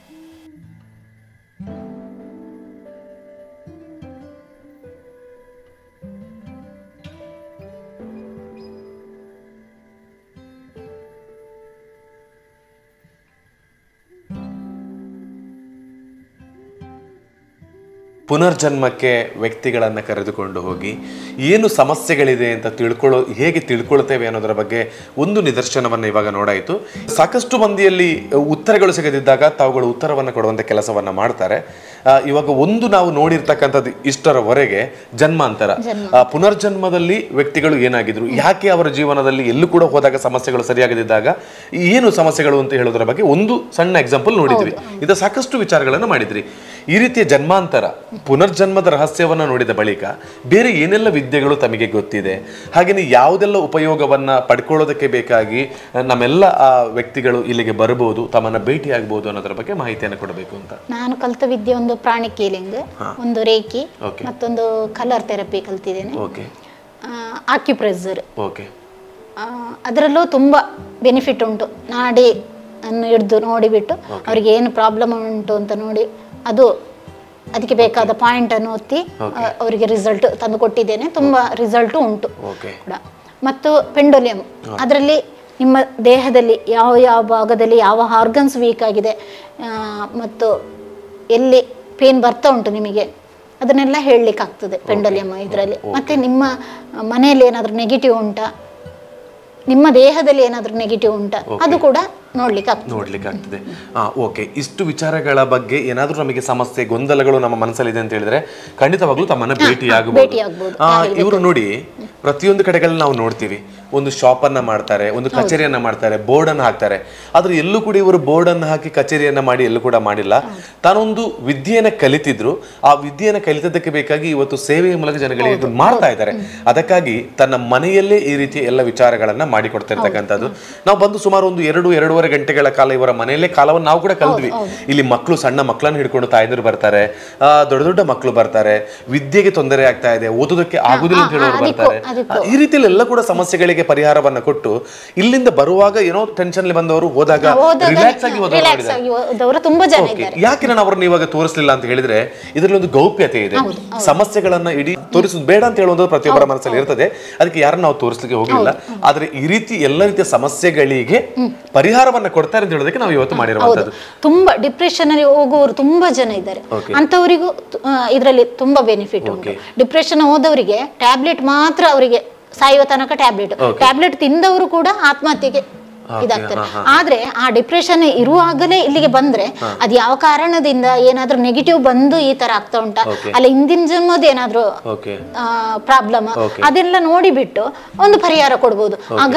ಪುನರ್ಜನ್ಮಕ್ಕೆ ವ್ಯಕ್ತಿಗಳನ್ನು ಕರೆದುಕೊಂಡು ಹೋಗಿ ಏನು ಸಮಸ್ಯೆಗಳಿದೆ ಅಂತ ತಿಳ್ಕೊಳ್ಳೋ ಹೇಗೆ ತಿಳ್ಕೊಳ್ತೇವೆ ಅನ್ನೋದರ ಬಗ್ಗೆ ಒಂದು ನಿದರ್ಶನವನ್ನು ಇವಾಗ ನೋಡಾಯಿತು. ಸಾಕಷ್ಟು ಮಂದಿಯಲ್ಲಿ ಉತ್ತರಗಳು ಸಿಗದಿದ್ದಾಗ ತಾವುಗಳು ಉತ್ತರವನ್ನು ಕೊಡುವಂಥ ಕೆಲಸವನ್ನು ಮಾಡ್ತಾರೆ. ಇವಾಗ ಒಂದು ನಾವು ನೋಡಿರ್ತಕ್ಕಂಥದ್ದು ಇಷ್ಟರವರೆಗೆ ಜನ್ಮಾಂತರ, ಪುನರ್ಜನ್ಮದಲ್ಲಿ ವ್ಯಕ್ತಿಗಳು ಏನಾಗಿದ್ರು, ಯಾಕೆ ಅವರ ಜೀವನದಲ್ಲಿ ಎಲ್ಲೂ ಕೂಡ ಹೋದಾಗ ಸಮಸ್ಯೆಗಳು ಸರಿಯಾಗದಿದ್ದಾಗ ಏನು ಸಮಸ್ಯೆಗಳು ಅಂತ ಹೇಳೋದರ ಬಗ್ಗೆ ಒಂದು ಸಣ್ಣ ಎಕ್ಸಾಂಪಲ್ ನೋಡಿದ್ವಿ. ಇದು ಸಾಕಷ್ಟು ವಿಚಾರಗಳನ್ನು ಮಾಡಿದ್ರಿ. ಈ ರೀತಿಯ ಜನ್ಮಾಂತರ ಪುನರ್ಜನ್ಮದ ರಹಸ್ಯವನ್ನು ನೋಡಿದ ಬಳಿಕ ಬೇರೆ ಏನೆಲ್ಲ ವಿದ್ಯೆಗಳು ತಮಗೆ ಗೊತ್ತಿದೆ, ಹಾಗೆಯೇ ಯಾವುದೆಲ್ಲ ಉಪಯೋಗವನ್ನು ಪಡ್ಕೊಳ್ಳೋದಕ್ಕೆ ಬೇಕಾಗಿ ನಮ್ಮೆಲ್ಲ ಆ ವ್ಯಕ್ತಿಗಳು ಇಲ್ಲಿಗೆ ಬರಬಹುದು, ತಮ್ಮನ್ನ ಭೇಟಿ ಆಗಬಹುದು ಅನ್ನೋದರ ಬಗ್ಗೆ ಮಾಹಿತಿಯನ್ನು ಕೊಡಬೇಕು ಅಂತ. ನಾನು ಕಲಿತ ವಿದ್ಯೆ ಒಂದು ಪ್ರಾಣಿಕ್ ಹೀಲಿಂಗ್, ಒಂದು ರೇಖಿ, ಮತ್ತೊಂದು ಕಲರ್ ಥೆರಪಿ ಕಲ್ತಿದ್ದೇನೆ, ಆಕ್ಯುಪ್ರೆಷರ್. ಅದರಲ್ಲೂ ತುಂಬ ಬೆನಿಫಿಟ್ ಉಂಟು. ನಾಡಿ ಅನ್ನು ಹಿಡಿದು ನೋಡಿಬಿಟ್ಟು ಅವರಿಗೆ ಏನು ಪ್ರಾಬ್ಲಮ್ ಉಂಟು ಅಂತ ನೋಡಿ ಅದು ಅದಕ್ಕೆ ಬೇಕಾದ ಪಾಯಿಂಟ್ ಅನ್ನು ಒತ್ತಿ ಅವರಿಗೆ ರಿಸಲ್ಟ್ ತಂದು ಕೊಟ್ಟಿದ್ದೇನೆ. ತುಂಬಾ ರಿಸಲ್ಟ್ ಉಂಟು ಕೂಡ. ಮತ್ತು ಪೆಂಡೋಲಿಯಂ, ಅದರಲ್ಲಿ ನಿಮ್ಮ ದೇಹದಲ್ಲಿ ಯಾವ ಯಾವ ಭಾಗದಲ್ಲಿ ಯಾವ ಆರ್ಗನ್ಸ್ ವೀಕ್ ಆಗಿದೆ ಮತ್ತು ಎಲ್ಲಿ ಪೇನ್ ಬರ್ತಾ ಉಂಟು ನಿಮಗೆ ಅದನ್ನೆಲ್ಲ ಹೇಳಲಿಕ್ಕೆ ಆಗ್ತದೆ ಪೆಂಡೋಲಿಯಂ ಇದರಲ್ಲಿ. ಮತ್ತೆ ನಿಮ್ಮ ಮನೆಯಲ್ಲಿ ಏನಾದರೂ ನೆಗೆಟಿವ್ ಉಂಟಾ, ನಿಮ್ಮ ದೇಹದಲ್ಲಿ ಏನಾದರೂ ನೆಗೆಟಿವ್ ಉಂಟಾ ಅದು ಕೂಡ ನೋಡ್ಲಿಕ್ಕೆ ನೋಡ್ಲಿಕ್ಕೆ ಆಗ್ತದೆ. ಓಕೆ, ಇಷ್ಟು ವಿಚಾರಗಳ ಬಗ್ಗೆ ಏನಾದರೂ ನಮಗೆ ಸಮಸ್ಯೆ ಗೊಂದಲಗಳು ನಮ್ಮ ಮನಸ್ಸಲ್ಲಿದೆ ಅಂತ ಹೇಳಿದ್ರೆ ಖಂಡಿತವಾಗ್ಲೂ ತಮ್ಮನ್ನ ಭೇಟಿ ಆಗಬಹುದು. ಇವರು ನೋಡಿ ಪ್ರತಿಯೊಂದು ಕಡೆಗಳಲ್ಲಿ ನಾವು ನೋಡ್ತೀವಿ, ಒಂದು ಶಾಪ್ ಅನ್ನ ಮಾಡ್ತಾರೆ, ಒಂದು ಕಚೇರಿಯನ್ನ ಮಾಡ್ತಾರೆ, ಬೋರ್ಡ್ ಅನ್ನು ಹಾಕ್ತಾರೆ. ಆದ್ರೆ ಎಲ್ಲೂ ಕೂಡ ಇವರು ಬೋರ್ಡ್ ಅನ್ನು ಹಾಕಿ ಕಚೇರಿಯನ್ನ ಮಾಡಿ ಎಲ್ಲೂ ಕೂಡ ಮಾಡಿಲ್ಲ. ತಾನೊಂದು ವಿದ್ಯೆಯನ್ನ ಕಲಿತಿದ್ರು, ಆ ವಿದ್ಯೆಯನ್ನ ಕಲಿತದಕ್ಕೆ ಬೇಕಾಗಿ ಇವತ್ತು ಸೇವೆಯ ಮೂಲಕ ಜನಗಳಿಗೆ ಮಾಡ್ತಾ ಇದ್ದಾರೆ. ಅದಕ್ಕಾಗಿ ತನ್ನ ಮನೆಯಲ್ಲೇ ಈ ರೀತಿಯ ಎಲ್ಲ ವಿಚಾರಗಳನ್ನ ಮಾಡಿಕೊಡ್ತಾ ಇರ್ತಕ್ಕಂಥದ್ದು. ನಾವು ಬಂದು ಸುಮಾರು ಒಂದು ಎರಡು ಎರಡೂವರೆ ಗಂಟೆಗಳ ಕಾಲ ಇವರ ಮನೆಯಲ್ಲೇ ಕಾಲವನ್ನು ನಾವು ಕೂಡ ಕಳೆದ್ವಿ. ಇಲ್ಲಿ ಮಕ್ಕಳು ಸಣ್ಣ ಮಕ್ಕಳನ್ನು ಹಿಡ್ಕೊಂಡು ತಾಯಂದಿರು ಬರ್ತಾರೆ, ದೊಡ್ಡ ದೊಡ್ಡ ಮಕ್ಕಳು ಬರ್ತಾರೆ, ವಿದ್ಯೆಗೆ ತೊಂದರೆ ಆಗ್ತಾ ಇದೆ, ಓದೋದಕ್ಕೆ ಆಗುದಿಲ್ಲ ಅಂತ ಹೇಳೋರು ಬರ್ತಾರೆ. ಈ ರೀತಿಯಲ್ಲಿ ಎಲ್ಲ ಕೂಡ ಸಮಸ್ಯೆಗಳಿಗೆ ಪರಿಹಾರವನ್ನ ಕೊಟ್ಟು ಇಲ್ಲಿಂದ ಬರುವಾಗ ಏನೋ ಟೆನ್ಷನ್ ಬಂದವರು ಹೋದಾಗ ರಿಲ್ಯಾಕ್ಸ್ ಆಗಿ ಹೋದವರು ತುಂಬಾ ಜನ ಇದ್ದಾರೆ. ಯಾಕೆ ನಾನು ಅವ್ರನ್ನ ಇವಾಗ ತೋರಿಸಲಿಲ್ಲ ಅಂತ ಹೇಳಿದ್ರೆ ಇದರಲ್ಲಿ ಒಂದು ಗೌಪ್ಯತೆ ಇದೆ. ಸಮಸ್ಯೆಗಳನ್ನ ಇಡೀ ತೋರಿಸೋದು ಬೇಡ ಅಂತ ಹೇಳುವುದು ಪ್ರತಿಯೊಬ್ಬರ ಮನಸ್ಸಲ್ಲಿ ಇರ್ತದೆ. ಅದಕ್ಕೆ ಯಾರನ್ನ ನಾವು ತೋರಿಸಲಿಕ್ಕೆ ಹೋಗಿಲ್ಲ. ಆದ್ರೆ ಈ ರೀತಿ ಎಲ್ಲ ರೀತಿಯ ಸಮಸ್ಯೆಗಳಿಗೆ ಪರಿಹಾರವನ್ನ ಕೊಡ್ತಾರೆ ಅಂತ ಹೇಳೋದಕ್ಕೆ ನಾವು ಇವತ್ತು ಮಾಡಿರುವಂತದ್ದು. ತುಂಬಾ ಡಿಪ್ರೆಷನ್ ಅಲ್ಲಿ ಹೋಗುವವರು ತುಂಬಾ ಜನ ಇದ್ದಾರೆ. ಅಂತವರಿಗೂ ಇದರಲ್ಲಿ ತುಂಬಾ ಬೆನಿಫಿಟ್ ಉಂಟು. ಡಿಪ್ರೆಷನ್ ಹೋದವರಿಗೆ ಟ್ಯಾಬ್ಲೆಟ್ ಮಾತ್ರ, ಅವರಿಗೆ ಸಾಯುವ ತನಕ ಟ್ಯಾಬ್ಲೆಟ್ ಟ್ಯಾಬ್ಲೆಟ್ ತಿಂದವರು ಕೂಡ ಆತ್ಮಹತ್ಯೆಗೆ ಇದಾಗ್ತಾರೆ. ಆದ್ರೆ ಆ ಡಿಪ್ರೆಷನ್ ಇರುವಾಗಲೇ ಇಲ್ಲಿಗೆ ಬಂದ್ರೆ ಅದು ಯಾವ ಕಾರಣದಿಂದ ಏನಾದ್ರೂ ನೆಗೆಟಿವ್ ಬಂದು ಈ ತರ ಆಗ್ತಾ ಉಂಟಾ, ಅಲ್ಲ ಹಿಂದಿನ ಜನ್ಮದ ಏನಾದ್ರು ಪ್ರಾಬ್ಲಮ್ ಅದೆಲ್ಲ ನೋಡಿಬಿಟ್ಟು ಒಂದು ಪರಿಹಾರ ಕೊಡ್ಬೋದು. ಆಗ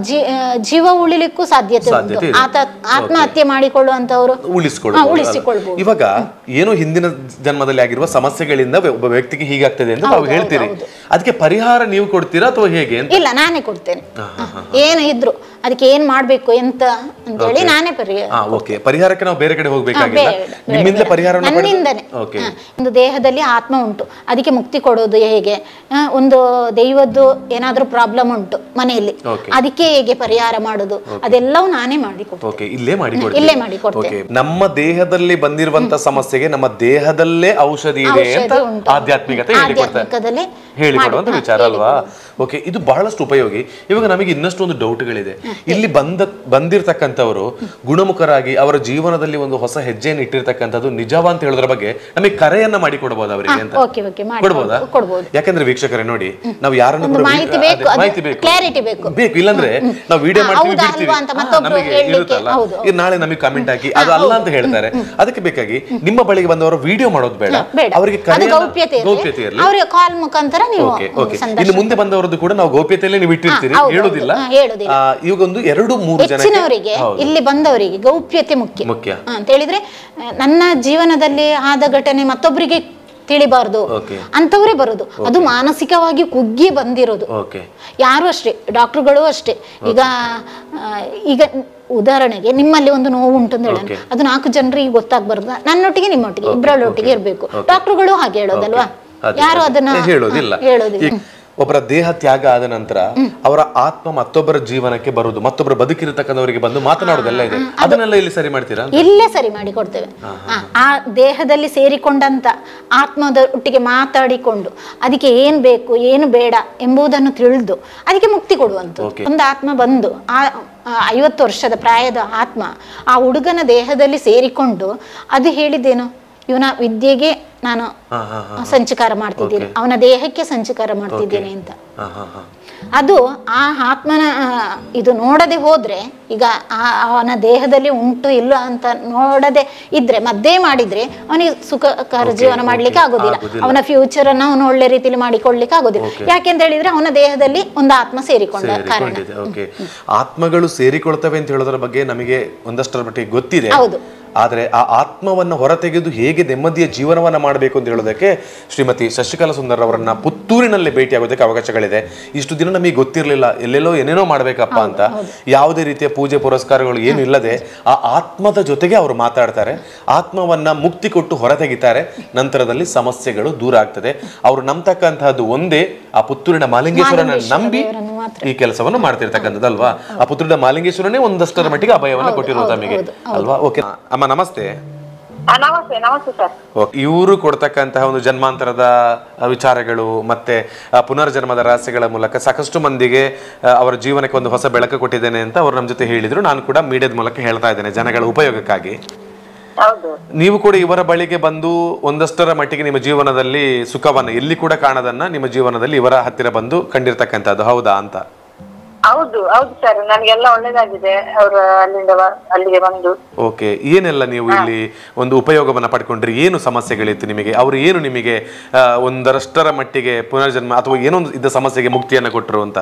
ಜೀವ ಉಳಿಲಿಕ್ಕೂ ಸಾಧ್ಯತೆ ಉಂಟು. ಆತ ಆತ್ಮಹತ್ಯೆ ಮಾಡಿಕೊಳ್ಳುವಂತವ್ರು ಉಳಿಸಿಕೊಳ್ಬಹುದು. ಇವಾಗ ಏನೋ ಹಿಂದಿನ ಜನ್ಮದಲ್ಲಿ ಆಗಿರುವ ಸಮಸ್ಯೆಗಳಿಂದ ಒಬ್ಬ ವ್ಯಕ್ತಿಗೆ ಹೀಗಾಗ್ತದೆ ಅಂತ ತಾವು ಹೇಳ್ತೀರಿ, ಅದಕ್ಕೆ ಪರಿಹಾರ ನೀವು ಕೊಡ್ತೀರಾ ಅಥವಾ ಹೇಗೆ? ಇಲ್ಲ, ನಾನೇ ಕೊಡ್ತೇನೆ. ಏನು ಇದ್ರು ಅದಕ್ಕೆ ಏನ್ ಮಾಡ್ಬೇಕು ಎಂತ ಅಂತ ಹೇಳಿ ನಾನೇ ಪರಿಹಾರ. ಓಕೆ, ಪರಿಹಾರಕ್ಕೆ ನಾವು ಬೇರೆ ಕಡೆ ಹೋಗ್ಬೇಕಾಗಿಲ್ಲ, ನಿಮ್ಮಿಂದ ಪರಿಹಾರ. ನನ್ನಿಂದನೇ. ಒಂದು ದೇಹದಲ್ಲಿ ಆತ್ಮ ಉಂಟು, ಅದಕ್ಕೆ ಮುಕ್ತಿ ಕೊಡೋದು ಹೇಗೆ, ಒಂದು ದೈವದ್ದು ಏನಾದ್ರೂ ಪ್ರಾಬ್ಲಮ್ ಉಂಟು ಮನೆಯಲ್ಲಿ, ಅದಕ್ಕೆ ಹೇಗೆ ಪರಿಹಾರ ಮಾಡೋದು ಅದೆಲ್ಲವೂ ನಾನೇ ಮಾಡಿಕೊಡ್ತೇನೆ. ಇಲ್ಲೇ ಮಾಡಿಕೊಡ್ತೇನೆ. ಇಲ್ಲೇ ಮಾಡಿಕೊಡ್ತೇನೆ. ನಮ್ಮ ದೇಹದಲ್ಲಿ ಬಂದಿರುವಂತ ಸಮಸ್ಯೆಗೆ ನಮ್ಮ ದೇಹದಲ್ಲೇ ಔಷಧಿ ಇದೆ ಅಂತ ಆಧ್ಯಾತ್ಮಿಕತೆ ಹೇಳಿಕೊಡ್ತಾರೆ, ಹೇಳಿಕೊಡುವಂತ ವಿಚಾರ ಅಲ್ವಾ? ಓಕೆ, ಇದು ಬಹಳಷ್ಟು ಉಪಯೋಗಿ. ಇವಾಗ ನಮಗೆ ಇನ್ನಷ್ಟು ಒಂದು ಡೌಟ್ಗಳಿದೆ. ಇಲ್ಲಿ ಬಂದ ಬಂದಿರತಕ್ಕಂಥವರು ಗುಣಮುಖರಾಗಿ ಅವರ ಜೀವನದಲ್ಲಿ ಒಂದು ಹೊಸ ಹೆಜ್ಜೆಯನ್ನು ಇಟ್ಟಿರ್ತಕ್ಕಂಥದ್ದು ನಿಜವಾ ಅಂತ ಹೇಳೋದ್ರ ಬಗ್ಗೆ ನಮಗೆ ಕರೆಯನ್ನ ಮಾಡಿ ಕೊಡಬಹುದು ಅವರಿಗೆ ಅಂತ ಕೊಡ್ಬೋದಾ? ಯಾಕಂದ್ರೆ ವೀಕ್ಷಕರೇ ನೋಡಿ, ನಾವು ಯಾರನ್ನು ಮಾಹಿತಿ ಬೇಕು ಬೇಕು ಇಲ್ಲಾಂದ್ರೆ ನಾವು ವಿಡಿಯೋ ಮಾಡ್ತೀವಿ ಬಿಡ್ತೀವಿ, ನಮಗೆ ಇರುತ್ತಲ್ಲ, ಇದು ನಾಳೆ ನಮಗೆ ಕಮೆಂಟ್ ಹಾಕಿ ಅದು ಅಲ್ಲ ಅಂತ ಹೇಳ್ತಾರೆ. ಅದಕ್ಕೆ ಬೇಕಾಗಿ ನಿಮ್ಮ ಬಳಿಗೆ ಬಂದವರು ವಿಡಿಯೋ ಮಾಡೋದು ಬೇಡ, ಅವರಿಗೆ ಗೌಪ್ಯತೆ ಇರಲಿ. ಇನ್ನು ಮುಂದೆ ಬಂದವರದ್ದು ಕೂಡ ನಾವು ಗೌಪ್ಯತೆಯಲ್ಲೇ ನೀವು ಇಟ್ಟಿರ್ತೀರಿ, ಹೇಳುದಿಲ್ಲ. ಇವಾಗ ಒಂದು ಎರಡು ಮೂರು ಜನರಿಗೆ ಇಲ್ಲಿ ಬಂದವರಿಗೆ ಗೌಪ್ಯತೆ ಮುಖ್ಯ ಮುಖ್ಯ ಅಂತ ಹೇಳಿದ್ರೆ, ನನ್ನ ಜೀವನದಲ್ಲಿ ಆದ ಘಟನೆ ಮತ್ತೊಬ್ಬರಿಗೆ ತಿಳಿಬಾರ್ದು ಅಂತವರೇ ಬರೋದು. ಅದು ಮಾನಸಿಕವಾಗಿ ಕುಗ್ಗಿ ಬಂದಿರೋದು. ಯಾರು ಅಷ್ಟೇ, ಡಾಕ್ಟರ್ಗಳು ಅಷ್ಟೇ. ಈಗ ಈಗ ಉದಾಹರಣೆಗೆ ನಿಮ್ಮಲ್ಲಿ ಒಂದು ನೋವು ಉಂಟು ಅಂತ ಹೇಳೋಣ, ಅದು ನಾಲ್ಕು ಜನರಿಗೆ ಗೊತ್ತಾಗ್ಬಾರ್ದು. ನನ್ನೊಟ್ಟಿಗೆ ನಿಮ್ಮೊಟ್ಟಿಗೆ ಇಬ್ಬರೊಟ್ಟಿಗೆ ಇರಬೇಕು. ಡಾಕ್ಟರ್ಗಳು ಹಾಗೆ ಹೇಳೋದಲ್ವಾ? ಯಾರು ಅದನ್ನ ಹೇಳೋದಿಲ್ಲ. ಹೇಳೋದಿಲ್ಲ. ಒಬ್ಬರ ದೇಹ ತ್ಯಾಗ ಆದ ನಂತರ ಅವರ ಆತ್ಮ ಮತ್ತೊಬ್ಬರ ಜೀವನಕ್ಕೆ ಬರುದು, ಮತ್ತೊಬ್ಬರ ಬದುಕಿರತಕ್ಕಂಥವರಿಗೆ ಬಂದು ಮಾತನಾಡೋದೆಲ್ಲ ಇದೆ, ಅದನ್ನೆಲ್ಲ ಇಲ್ಲಿ ಸರಿ ಮಾಡ್ತೀರಾ? ಇಲ್ಲೇ ಸರಿ ಮಾಡಿ ಕೊಡ್ತೇವೆ. ಆ ದೇಹದಲ್ಲಿ ಸೇರಿಕೊಂಡಂತ ಆತ್ಮದ ಒಟ್ಟಿಗೆ ಮಾತಾಡಿಕೊಂಡು ಅದಕ್ಕೆ ಏನ್ ಬೇಕು ಏನು ಬೇಡ ಎಂಬುದನ್ನು ತಿಳಿದು ಅದಕ್ಕೆ ಮುಕ್ತಿ ಕೊಡುವಂಥದ್ದು. ಒಂದು ಆತ್ಮ ಬಂದು ಆ ಐವತ್ತು ವರ್ಷದ ಪ್ರಾಯದ ಆತ್ಮ ಆ ಹುಡುಗನ ದೇಹದಲ್ಲಿ ಸೇರಿಕೊಂಡು ಅದು ಹೇಳಿದ್ದೇನು, ಇವನ ವಿದ್ಯೆಗೆ ನಾನು ಸಂಚಕಾರ ಮಾಡ್ತಿದ್ದೇನೆ, ಅವನ ದೇಹಕ್ಕೆ ಸಂಚಕಾರ ಮಾಡ್ತಿದ್ದೇನೆ ಅಂತ. ಅದು ಆ ಆತ್ಮನ ಇದು ನೋಡದೆ ಹೋದ್ರೆ, ಈಗ ಅವನ ದೇಹದಲ್ಲಿ ಉಂಟು ಇಲ್ಲ ಅಂತ ನೋಡದೆ ಇದ್ರೆ ಮದ್ದೇ ಮಾಡಿದ್ರೆ ಅವನಿಗೆ ಸುಖಕರ ಜೀವನ ಮಾಡ್ಲಿಕ್ಕೆ ಆಗೋದಿಲ್ಲ, ಅವನ ಫ್ಯೂಚರ್ ಅನ್ನು ಅವನು ಒಳ್ಳೆ ರೀತಿಯಲ್ಲಿ ಮಾಡಿಕೊಳ್ಳಿಕ್ಕೆ ಆಗೋದಿಲ್ಲ. ಯಾಕೆಂತ ಹೇಳಿದ್ರೆ ಅವನ ದೇಹದಲ್ಲಿ ಒಂದು ಆತ್ಮ ಸೇರಿಕೊಂಡ ಕಾರಣ. ಆತ್ಮಗಳು ಸೇರಿಕೊಳ್ತವೆ ಅಂತ ಹೇಳೋದ್ರ ಬಗ್ಗೆ ನಮಗೆ ಒಂದಷ್ಟರ ಮಟ್ಟಿಗೆ ಗೊತ್ತಿದೆ. ಹೌದು. ಆದರೆ ಆ ಆತ್ಮವನ್ನು ಹೊರತೆಗೆದು ಹೇಗೆ ನೆಮ್ಮದಿಯ ಜೀವನವನ್ನ ಮಾಡಬೇಕು ಅಂತ ಹೇಳೋದಕ್ಕೆ ಶ್ರೀಮತಿ ಶಶಿಕಲಾ ಸುಂದರ್ ಅವರನ್ನ ಪುತ್ತೂರಿನಲ್ಲಿ ಭೇಟಿ ಆಗೋದಕ್ಕೆ ಅವಕಾಶಗಳಿದೆ. ಇಷ್ಟು ದಿನ ನಮಗೆ ಗೊತ್ತಿರಲಿಲ್ಲ, ಎಲ್ಲೆಲ್ಲೋ ಏನೇನೋ ಮಾಡ್ಬೇಕಪ್ಪ ಅಂತ, ಯಾವುದೇ ರೀತಿಯ ಪೂಜೆ ಪುರಸ್ಕಾರಗಳು ಏನು ಇಲ್ಲದೆ ಆ ಆತ್ಮದ ಜೊತೆಗೆ ಅವರು ಮಾತಾಡ್ತಾರೆ, ಆತ್ಮವನ್ನ ಮುಕ್ತಿ ಕೊಟ್ಟು ಹೊರತೆಗಿತಾರೆ, ನಂತರದಲ್ಲಿ ಸಮಸ್ಯೆಗಳು ದೂರ ಆಗ್ತದೆ. ಅವರು ನಂಬತಕ್ಕಂತಹದ್ದು ಒಂದೇ, ಆ ಪುತ್ತೂರಿನ ಮಾಲಿಂಗೇಶ್ವರನ ನಂಬಿ ಈ ಕೆಲಸವನ್ನು ಮಾಡ್ತಿರ್ತಕ್ಕಂಥದ್ದಲ್ವಾ. ಆ ಪುತ್ತೂರಿನ ಮಾಲಿಂಗೇಶ್ವರನೇ ಒಂದಷ್ಟರ ಮಟ್ಟಿಗೆ ಅಭಯವನ್ನು ಕೊಟ್ಟಿರೋದು ನಮಗೆ ಅಲ್ವಾ. ಓಕೆ ಅಮ್ಮ, ನಮಸ್ತೆ. ನಮಸ್ತೆ. ನಮಸ್ತೆ ಸರ್. ಇವರು ಕೊಡ್ತಕ್ಕಂತಹ ಒಂದು ಜನ್ಮಾಂತರದ ವಿಚಾರಗಳು ಮತ್ತೆ ಪುನರ್ಜನ್ಮದ ರಹಸ್ಯಗಳ ಮೂಲಕ ಸಾಕಷ್ಟು ಮಂದಿಗೆ ಅವರ ಜೀವನಕ್ಕೆ ಒಂದು ಹೊಸ ಬೆಳಕು ಕೊಟ್ಟಿದ್ದೇನೆ ಅಂತ ಅವರು ನಮ್ಮ ಜೊತೆ ಹೇಳಿದ್ರು. ನಾನು ಕೂಡ ಮೀಡಿಯಾದ ಮೂಲಕ ಹೇಳ್ತಾ ಇದ್ದೇನೆ ಜನಗಳ ಉಪಯೋಗಕ್ಕಾಗಿ. ನೀವು ಕೂಡ ಇವರ ಬಳಿಗೆ ಬಂದು ಒಂದಷ್ಟರ ಮಟ್ಟಿಗೆ ನಿಮ್ಮ ಜೀವನದಲ್ಲಿ ಸುಖವನ್ನ ಎಲ್ಲಿ ಕೂಡ ಕಾಣದನ್ನ ನಿಮ್ಮ ಜೀವನದಲ್ಲಿ ಇವರ ಹತ್ತಿರ ಬಂದು ಕಂಡಿರ್ತಕ್ಕಂಥದ್ದು ಹೌದಾ ಅಂತ? ಹೌದು ಹೌದು ಸರ್, ನನಗೆಲ್ಲ ಒಳ್ಳೇದಾಗಿದೆ ಅವರು ಅಲ್ಲಿಂದ ಅಲ್ಲಿಗೆ ಬಂದು. ಓಕೆ, ಏನೆಲ್ಲ ನೀವು ಇಲ್ಲಿ ಒಂದು ಉಪಯೋಗವನ್ನ ಪಡ್ಕೊಂಡ್ರಿ? ಏನು ಸಮಸ್ಯೆಗಳಿತ್ತು ನಿಮಗೆ? ಅವರು ಏನು ನಿಮಗೆ ಒಂದರಷ್ಟರ ಮಟ್ಟಿಗೆ ಪುನರ್ಜನ್ಮ ಅಥವಾ ಏನೋ ಇದ್ದ ಸಮಸ್ಯೆಗೆ ಮುಕ್ತಿಯನ್ನ ಕೊಟ್ಟರು ಅಂತ?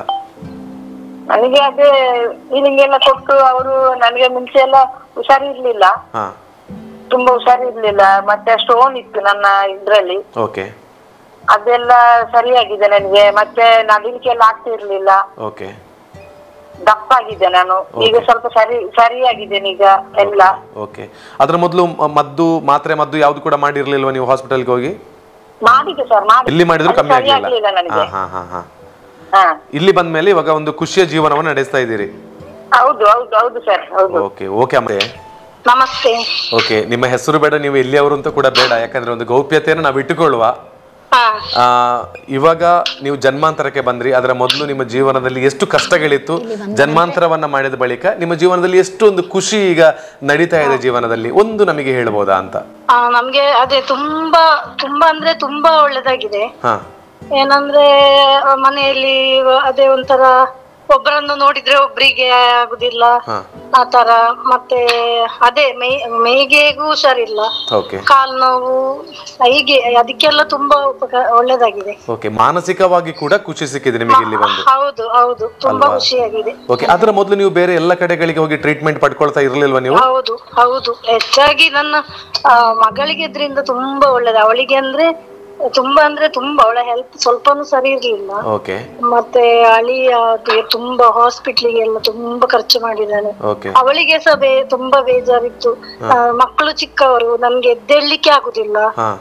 ನನಗೆ ಅದೇ ಹೀಲಿಂಗೆಲ್ಲ ಕೊಟ್ಟು ಅವರು ನನಗೆ ಮುಂಚೆ ಎಲ್ಲ ಹುಷಾರಿರ್ಲಿಲ್ಲ, ತುಂಬಾ ಹುಷಾರಿರ್ಲಿಲ್ಲ, ಮತ್ತೆ ಸ್ಟೋನ್ ಇತ್ತು ನನ್ನ ಇದ್ರಲ್ಲಿ. ಓಕೆ, ಅದೆಲ್ಲ ಸರಿಯಾಗಿದೆ ನನಗೆ. ಮತ್ತೆ ನಡಿಲಿಕ್ಕೆ ಎಲ್ಲ ಆಗ್ತಿರ್ಲಿಲ್ಲ. ಓಕೆ, ದಪ್ಪ ಆಗಿದೆ ನಾನು ಈಗ, ಸ್ವಲ್ಪ ಸರಿ ಸರಿಯಾಗಿದ್ದೇನೆ ಈಗ ಎಲ್ಲ. ಓಕೆ, ಅದ್ರ ಮೊದಲು ಮದ್ದು ಮಾತ್ರೆ ಮದ್ದು ಯಾವ್ದು ಕೂಡ ಮಾಡಿರ್ಲಿಲ್ವಾ ನೀವು ಹಾಸ್ಪಿಟಲ್ಗೆ ಹೋಗಿ? ಮಾಡಿದ್ದೆ ಸರ್, ಮಾಡಿ. ಇಲ್ಲಿ ಮಾಡಿದ್ರು ಕಮ್ಮಿ ಆಗ್ಲಿಲ್ಲ ನನಗೆ. ಹಾ ಹಾ ಹಾ ಇಲ್ಲಿ ಬಂದ ಮೇಲೆ ಇವಾಗ ಒಂದು ಖುಷಿಯ ಜೀವನವನ್ನು ನಡೆಸ್ತಾ ಇದ್ದೀರಿ. ಹೌದು ಹೌದು ಹೌದು ಸರ್, ಹೌದು. ಓಕೆ ಓಕೆ ಅಮ್ಮ, ನಮಸ್ತೆ. ಓಕೆ, ನಿಮ್ಮ ಹೆಸರು ಬೇಡ, ನೀವು ಎಲ್ಲಿಯವರು ಅಂತ ಕೂಡ ಬೇಡ, ಯಾಕಂದ್ರೆ ಒಂದು ಗೌಪ್ಯತೆಯನ್ನು ನಾವು ಇಟ್ಟುಕೊಳ್ಳುವ. ಆ ಇವಾಗ ನೀವು ಜನ್ಮಾಂತರಕ್ಕೆ ಬಂದ್ರಿ, ಅದರ ಮೊದಲು ನಿಮ್ಮ ಜೀವನದಲ್ಲಿ ಎಷ್ಟು ಕಷ್ಟಗಳಿತ್ತು, ಜನ್ಮಾಂತರವನ್ನ ಮಾಡಿದ ಬಳಿಕ ನಿಮ್ಮ ಜೀವನದಲ್ಲಿ ಎಷ್ಟು ಒಂದು ಖುಷಿ ಈಗ ನಡೀತಾ ಇದೆ ಜೀವನದಲ್ಲಿ, ಒಂದು ನಮಗೆ ಹೇಳ್ಬೋದಾ ಅಂತ? ನಮ್ಗೆ ಅದೇ ತುಂಬಾ ತುಂಬಾ ಅಂದ್ರೆ ತುಂಬಾ ಒಳ್ಳೇದಾಗಿದೆ. ಏನಂದ್ರೆ ಮನೆಯಲ್ಲಿ ಅದೇ ಒಂಥರ ಒಬ್ಬರನ್ನು ನೋಡಿದ್ರೆ ಒಬ್ರಿಗೆ ಆಗುದಿಲ್ಲ ಆತರ. ಮತ್ತೆ ಅದೇ ಮೈ ಮೈಗೆಗೂ ಹುಷಾರಿಲ್ಲ, ಕಾಲು ನೋವು, ಹೀಗೆ ಅದಕ್ಕೆಲ್ಲ ತುಂಬಾ ಉಪಕಾರ ಒಳ್ಳೇದಾಗಿದೆ. ಓಕೆ, ಮಾನಸಿಕವಾಗಿ ಕೂಡ ಖುಷಿ ಸಿಕ್ಕಿದೆ ನಿಮಗೆ ಇಲ್ಲಿ ಬಂದು? ಹೌದು ಹೌದು, ತುಂಬಾ ಖುಷಿಯಾಗಿದೆ. ಓಕೆ, ಅದರ ಮೊದಲು ನೀವು ಬೇರೆ ಎಲ್ಲ ಕಡೆಗಳಿಗೆ ಹೋಗಿ ಟ್ರೀಟ್ಮೆಂಟ್ ಪಡ್ಕೊಳ್ತಾ ಇರ್ಲಿಲ್ವಾ ನೀವು? ಹೌದು ಹೌದು, ಹೆಚ್ಚಾಗಿ ನನ್ನ ಮಗಳಿಗೆ ಇದ್ರಿಂದ ತುಂಬಾ ಒಳ್ಳೇದು. ಅವಳಿಗೆ ಅಂದ್ರೆ ತುಂಬಾ ಅಂದ್ರೆ ತುಂಬಾ ಅವಳ ಹೆಲ್ತ್ ಸ್ವಲ್ಪನೂ ಸರಿ ಇರ್ಲಿಲ್ಲ. ಮತ್ತೆ ಅಳಿಯ ತುಂಬಾ ಹಾಸ್ಪಿಟ್ಲಿಗೆ ಎಲ್ಲ ತುಂಬಾ ಖರ್ಚು ಮಾಡಿದ್ದಾನೆ. ಅವಳಿಗೆ ಸಹ ಬೇ ತುಂಬಾ ಬೇಜಾರಿತ್ತು. ಮಕ್ಕಳು ಚಿಕ್ಕವರು, ನನ್ಗೆ ಎದ್ದೇಳ್ಲಿಕ್ಕೆ ಆಗುದಿಲ್ಲ,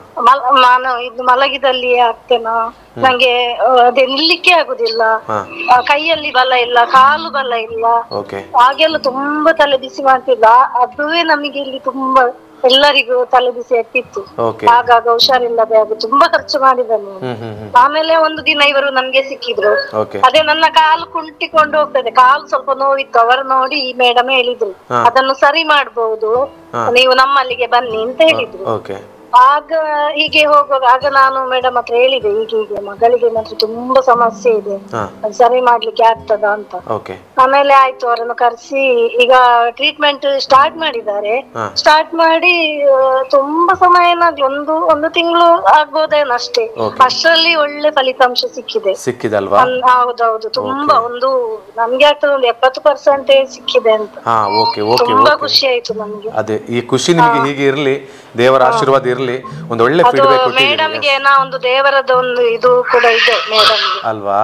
ನಾನು ಇದು ಮಲಗಿದಲ್ಲಿ ಆಗ್ತೇನಾ, ನಂಗೆ ಅದೇ ನಿಲ್ಲಿಕ್ಕೆ ಆಗುದಿಲ್ಲ, ಕೈಯಲ್ಲಿ ಬಲ ಇಲ್ಲ, ಕಾಲು ಬಲ ಇಲ್ಲ, ಹಾಗೆಲ್ಲ ತುಂಬಾ ತಲೆ ಬಿಸಿ ಮಾಡ್ತಿಲ್ಲ. ಅದುವೇ ನಮಗೆ ಇಲ್ಲಿ ತುಂಬಾ ಎಲ್ಲರಿಗೂ ತಲೆ ಬಿಸಿ ಆಗ್ತಿತ್ತು. ಆಗಾಗ ಹುಷಾರಿಲ್ಲದೆ ಆಗ ತುಂಬಾ ಖರ್ಚು ಮಾಡಿದನು. ಆಮೇಲೆ ಒಂದು ದಿನ ಇವರು ನನ್ಗೆ ಸಿಕ್ಕಿದ್ರು. ಅದೇ ನನ್ನ ಕಾಲು ಕುಂಟಿಕೊಂಡು ಹೋಗ್ತದೆ, ಕಾಲು ಸ್ವಲ್ಪ ನೋವಿತ್ತು. ಅವರು ನೋಡಿ ಈ ಮೇಡಮ್ ಹೇಳಿದ್ರು ಅದನ್ನು ಸರಿ ಮಾಡ್ಬಹುದು, ನೀವು ನಮ್ಮಲ್ಲಿಗೆ ಬನ್ನಿ ಅಂತ ಹೇಳಿದ್ರು. ಆಗ ಹೀಗೆ ಹೋಗುವಾಗ ಆಗ ನಾನು ಮೇಡಮ್ ಹತ್ರ ಹೇಳಿದೆ, ಹೀಗೆ ಹೀಗೆ ಮಗಳಿಗೆ ಮಾತ್ರ ತುಂಬಾ ಸಮಸ್ಯೆ ಇದೆ, ಸರಿ ಮಾಡ್ಲಿಕ್ಕೆ ಆಗ್ತದ ಅಂತ. ಆಮೇಲೆ ಆಯ್ತು, ಅವರನ್ನು ಕರೆಸಿ ಈಗ ಟ್ರೀಟ್ಮೆಂಟ್ ಸ್ಟಾರ್ಟ್ ಮಾಡಿದ್ದಾರೆ. ಸ್ಟಾರ್ಟ್ ಮಾಡಿ ತುಂಬಾ ಸಮಯ ಏನಾದ್ರು ಒಂದು ಒಂದು ತಿಂಗಳು ಆಗ್ಬೋದೇನೋ ಅಷ್ಟೇ, ಅಷ್ಟರಲ್ಲಿ ಒಳ್ಳೆ ಫಲಿತಾಂಶ ಸಿಕ್ಕಿದೆ. ಸಿಕ್ಕಿದಲ್ವಾ? ಹೌದೌದು, ತುಂಬಾ ಒಂದು ನಮ್ಗೆ ಆಗ್ತದೆ ಒಂದು ಎಪ್ಪತ್ತು ಪರ್ಸೆಂಟೇಜ್ ಸಿಕ್ಕಿದೆ ಅಂತ. ತುಂಬಾ ಖುಷಿ ಆಯ್ತು ನಮ್ಗೆ. ಅದೇ ಈ ಖುಷಿ ನಿಮಗೆ ಹೀಗೆ ಇರ್ಲಿ, ದೇವರ ಆಶೀರ್ವಾದ ಇರ್ಲಿ, ಒಂದು ಒಳ್ಳೆ ಫೀಡ್ಬ್ಯಾಕ್ ಕೊಟ್ಟಿದ್ದೀರಿ. ಮೇಡಮ್ಗೆ ನಾ ಒಂದು ದೇವರದ ಒಂದು ಇದು ಕೂಡ ಇದೆ ಮೇಡಮ್ ಅಲ್ವಾ?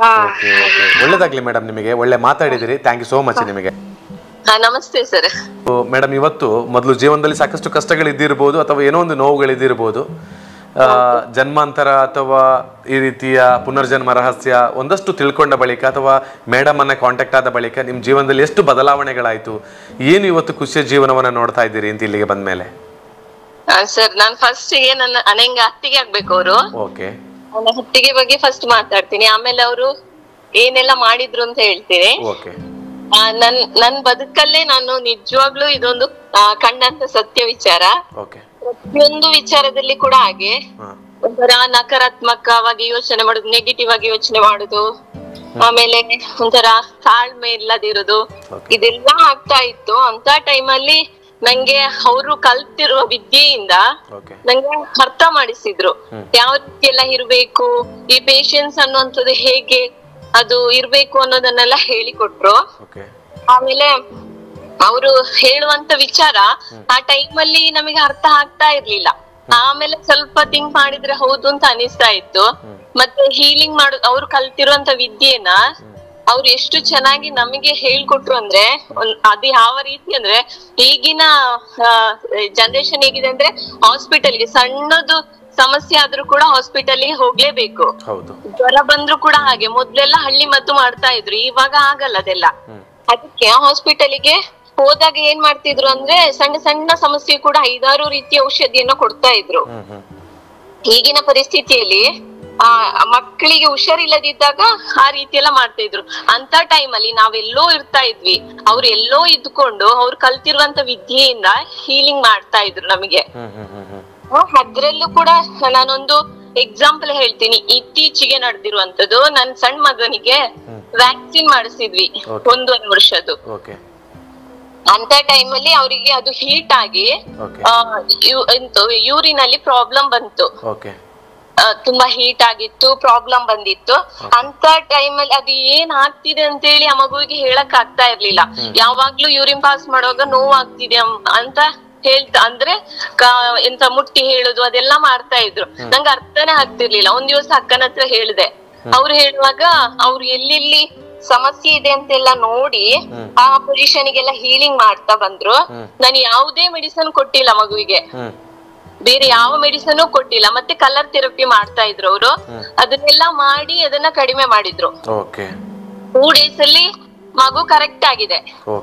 ಒಳ್ಳೇದಾಗ್ಲಿ ಮೇಡಮ್, ನಿಮಗೆ ಒಳ್ಳೆ ಮಾತಾಡಿದಿರಿ. ಥ್ಯಾಂಕ್ ಯು ಸೋ ಮಚ್ ನಿಮಗೆ. ನಮಸ್ತೆ ಸರ್. ಮೇಡಮ್, ಇವತ್ತು ಮೊದಲು ಜೀವನದಲ್ಲಿ ಸಾಕಷ್ಟು ಕಷ್ಟಗಳಿದ್ದಿರಬಹುದು ಅಥವಾ ಏನೋ ಒಂದು ನೋವುಗಳಿದ್ದಿರಬಹುದು. ಜನ್ಮಾಂತರ ಅಥವಾ ಈ ರೀತಿಯ ಪುನರ್ಜನ್ಮ ರಹಸ್ಯ ಒಂದಷ್ಟು ತಿಳ್ಕೊಂಡ ಬಳಿಕ ಅಥವಾ ಮೇಡಮ್ ಅನ್ನ ಕಾಂಟ್ಯಾಕ್ಟ್ ಆದ ಬಳಿಕ ನಿಮ್ಮ ಜೀವನದಲ್ಲಿ ಎಷ್ಟು ಬದಲಾವಣೆಗಳಾಯ್ತು, ಏನು ಇವತ್ತು ಖುಷಿಯ ಜೀವನವನ್ನ ನೋಡ್ತಾ ಇದ್ದೀರಿ ಅಂತ ಇಲ್ಲಿಗೆ ಬಂದ ಮೇಲೆ? ಸರ್ ನಾನು ಫಸ್ಟ್ ಗೆ ನನ್ನ ಅನೆಂಗ ಅತ್ತಿಗೆ ಆಗ್ಬೇಕು ಅವರು. ಓಕೆ, ನನ್ನ ಅತ್ತಿಗೆ ಬಗ್ಗೆ ಫಸ್ಟ್ ಮಾತಾಡ್ತೀನಿ, ಆಮೇಲೆ ಅವರು ಏನೆಲ್ಲ ಮಾಡಿದ್ರು ಅಂತ ಹೇಳ್ತೀನಿ. ಓಕೆ. ನನ್ ನನ್ ಬದುಕಲ್ಲೇ ನಾನು ನಿಜವಾಗ್ಲೂ ಇದೊಂದು ಕಂಡಂತ ಸತ್ಯ ವಿಚಾರ. ಓಕೆ. ಪ್ರತಿಯೊಂದು ವಿಚಾರದಲ್ಲಿ ಕೂಡ ಹಾಗೆ ಒಂಥರ ನಕಾರಾತ್ಮಕವಾಗಿ ಯೋಚನೆ ಮಾಡುದು, ನೆಗೆಟಿವ್ ಆಗಿ ಯೋಚನೆ ಮಾಡುದು, ಆಮೇಲೆ ಒಂಥರ ತಾಳ್ಮೆ ಇಲ್ಲದಿರುದು, ಇದೆಲ್ಲ ಆಗ್ತಾ ಇತ್ತು. ಅಂತ ಟೈಮಲ್ಲಿ ನಂಗೆ ಅವರು ಕಲ್ತಿರುವ ವಿದ್ಯೆಯಿಂದ ನಂಗೆ ಅರ್ಥ ಮಾಡಿಸಿದ್ರು ಯಾವ ರೀತಿ ಎಲ್ಲ ಇರ್ಬೇಕು, ಈ ಪೇಶನ್ಸ್ ಅನ್ನುವಂಥದ್ದು ಹೇಗೆ ಅದು ಇರ್ಬೇಕು ಅನ್ನೋದನ್ನೆಲ್ಲ ಹೇಳಿಕೊಟ್ರು. ಆಮೇಲೆ ಅವರು ಹೇಳುವಂತ ವಿಚಾರ ಆ ಟೈಮಲ್ಲಿ ನಮಗೆ ಅರ್ಥ ಆಗ್ತಾ ಇರ್ಲಿಲ್ಲ. ಆಮೇಲೆ ಸ್ವಲ್ಪ ಥಿಂಕ್ ಮಾಡಿದ್ರೆ ಹೌದು ಅಂತ ಅನಿಸ್ತಾ ಇತ್ತು. ಮತ್ತೆ ಹೀಲಿಂಗ್ ಮಾಡು ಅವ್ರು ಕಲ್ತಿರುವಂತ ವಿದ್ಯೆನ ಅವ್ರು ಎಷ್ಟು ಚೆನ್ನಾಗಿ ನಮಗೆ ಹೇಳ್ಕೊಟ್ರು ಅಂದ್ರೆ, ಅದು ಯಾವ ರೀತಿ ಅಂದ್ರೆ ಈಗಿನ ಜನರೇಷನ್ ಹೇಗಿದೆ ಅಂದ್ರೆ ಹಾಸ್ಪಿಟಲ್ಗೆ ಸಣ್ಣದು ಸಮಸ್ಯೆ ಆದ್ರೂ ಕೂಡ ಹಾಸ್ಪಿಟಲ್ಗೆ ಹೋಗ್ಲೇಬೇಕು. ಜ್ವರ ಬಂದ್ರು ಕೂಡ ಹಾಗೆ, ಮೊದ್ಲೆಲ್ಲ ಹಳ್ಳಿ ಮದ್ದು ಮಾಡ್ತಾ ಇದ್ರು, ಇವಾಗ ಆಗಲ್ಲ ಅದೆಲ್ಲ. ಅದಕ್ಕೆ ಹಾಸ್ಪಿಟಲ್ಗೆ ಹೋದಾಗ ಏನ್ ಮಾಡ್ತಿದ್ರು ಅಂದ್ರೆ ಸಣ್ಣ ಸಣ್ಣ ಸಮಸ್ಯೆ ಕೂಡ ಐದಾರು ರೀತಿಯ ಔಷಧಿಯನ್ನ ಕೊಡ್ತಾ ಇದ್ರು. ಈಗಿನ ಪರಿಸ್ಥಿತಿಯಲ್ಲಿ ಆ ಮಕ್ಕಳಿಗೆ ಹುಷಾರಿಲ್ಲದಿದ್ದಾಗ ಆ ರೀತಿ ಎಲ್ಲ ಮಾಡ್ತಾ ಇದ್ರು. ಅಂತ ಟೈಮ್ ಅಲ್ಲಿ ನಾವೆಲ್ಲೋ ಇರ್ತಾ ಇದ್ವಿ, ಅವ್ರು ಎಲ್ಲೋ ಇದ್ಕೊಂಡು ಅವ್ರು ಕಲ್ತಿರುವಂತ ವಿದ್ಯೆಯಿಂದ ಹೀಲಿಂಗ್ ಮಾಡ್ತಾ ಇದ್ರು ನಮಗೆ. ಅದ್ರಲ್ಲೂ ಕೂಡ ನಾನೊಂದು ಎಕ್ಸಾಂಪಲ್ ಹೇಳ್ತೀನಿ. ಇತ್ತೀಚೆಗೆ ನಡೆದಿರುವಂತದ್ದು, ನನ್ ಸಣ್ಣ ಮಗನಿಗೆ ವ್ಯಾಕ್ಸಿನ್ ಮಾಡಿಸಿದ್ವಿ ಒಂದೊಂದು ವರ್ಷದ್ದು. ಅಂತ ಟೈಮ್ ಅಲ್ಲಿ ಅವರಿಗೆ ಅದು ಹೀಟ್ ಆಗಿ ಯೂರಿನ್ ಅಲ್ಲಿ ಪ್ರಾಬ್ಲಮ್ ಬಂತು, ತುಂಬಾ ಹೀಟ್ ಆಗಿತ್ತು, ಪ್ರಾಬ್ಲಮ್ ಬಂದಿತ್ತು. ಅಂತ ಟೈಮ್ ಅಲ್ಲಿ ಅದು ಏನ್ ಆಗ್ತಿದೆ ಅಂತ ಹೇಳಿ ಆ ಮಗುವಿಗೆ ಹೇಳಕ್ ಆಗ್ತಾ ಇರ್ಲಿಲ್ಲ. ಯಾವಾಗ್ಲೂ ಯೂರಿನ್ ಪಾಸ್ ಮಾಡುವಾಗ ನೋವು ಆಗ್ತಿದೆ ಅಂತ ಹೇಳ್ತಾ ಅಂದ್ರೆ ಎಂತ ಮುಟ್ಟಿ ಹೇಳುದು ಅದೆಲ್ಲ ಮಾಡ್ತಾ ಇದ್ರು. ನಂಗೆ ಅರ್ಥನೇ ಆಗ್ತಿರ್ಲಿಲ್ಲ. ಒಂದ್ ದಿವಸ ಅಕ್ಕನ ಹತ್ರ ಹೇಳ್ದೆ. ಅವ್ರು ಹೇಳುವಾಗ ಅವ್ರು ಎಲ್ಲೆಲ್ಲಿ ಸಮಸ್ಯೆ ಇದೆ ಅಂತೆಲ್ಲ ನೋಡಿ ಆ ಪೊಸಿಷನ್ ಗೆಲ್ಲ ಹೀಲಿಂಗ್ ಮಾಡ್ತಾ ಬಂದ್ರು. ನಾನು ಯಾವುದೇ ಮೆಡಿಸನ್ ಕೊಟ್ಟಿಲ್ಲ ಮಗುವಿಗೆ, ಬೇರೆ ಯಾವ ಮೆಡಿಸನ್ ಕೊಟ್ಟಿಲ್ಲ. ಮತ್ತೆ ಕಲರ್ ಥೆರಪಿ ಮಾಡ್ತಾ ಇದ್ರು ಅವರು. ಅದನ್ನೆಲ್ಲ ಮಾಡಿ ಅದನ್ನ ಕಡಿಮೆ ಮಾಡಿದ್ರು. ಟೂ ಡೇಸ್ ಅಲ್ಲಿ ಮಗು ಕರೆಕ್ಟ್ ಆಗಿದೆ.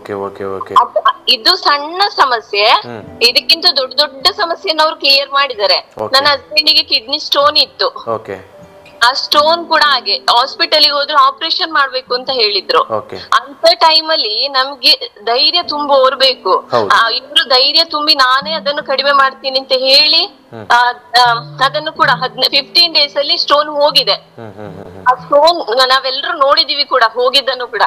ಇದು ಸಣ್ಣ ಸಮಸ್ಯೆ, ಇದಕ್ಕಿಂತ ದೊಡ್ಡ ದೊಡ್ಡ ಸಮಸ್ಯೆನ ಅವ್ರು ಕ್ಲಿಯರ್ ಮಾಡಿದ್ದಾರೆ. ನನ್ನ ಹಸ್ಬೆಂಡಿಗೆ ಕಿಡ್ನಿ ಸ್ಟೋನ್ ಇತ್ತು, ಆ ಸ್ಟೋನ್ ಕೂಡ ಹಾಗೆ ಹಾಸ್ಪಿಟಲ್ಗೆ ಹೋದ್ರು ಆಪರೇಷನ್ ಮಾಡ್ಬೇಕು ಅಂತ ಹೇಳಿದ್ರು. ಅಂತ ಟೈಮ್ ಅಲ್ಲಿ ನಮ್ಗೆ ಧೈರ್ಯ ತುಂಬ ಓರ್ಬೇಕು. ಇವ್ರು ಧೈರ್ಯ ತುಂಬಿ ನಾನೇ ಅದನ್ನು ಕಡಿಮೆ ಮಾಡ್ತೀನಿ ಅಂತ ಹೇಳಿ ಅದನ್ನು ಕೂಡ ಹದ್ನ ಫಿಫ್ಟೀನ್ ಡೇಸ್ ಅಲ್ಲಿ ಸ್ಟೋನ್ ಹೋಗಿದೆ. ಆ ಸ್ಟೋನ್ ನಾವೆಲ್ಲರೂ ನೋಡಿದೀವಿ ಕೂಡ ಹೋಗಿದ್ದನ್ನು ಕೂಡ.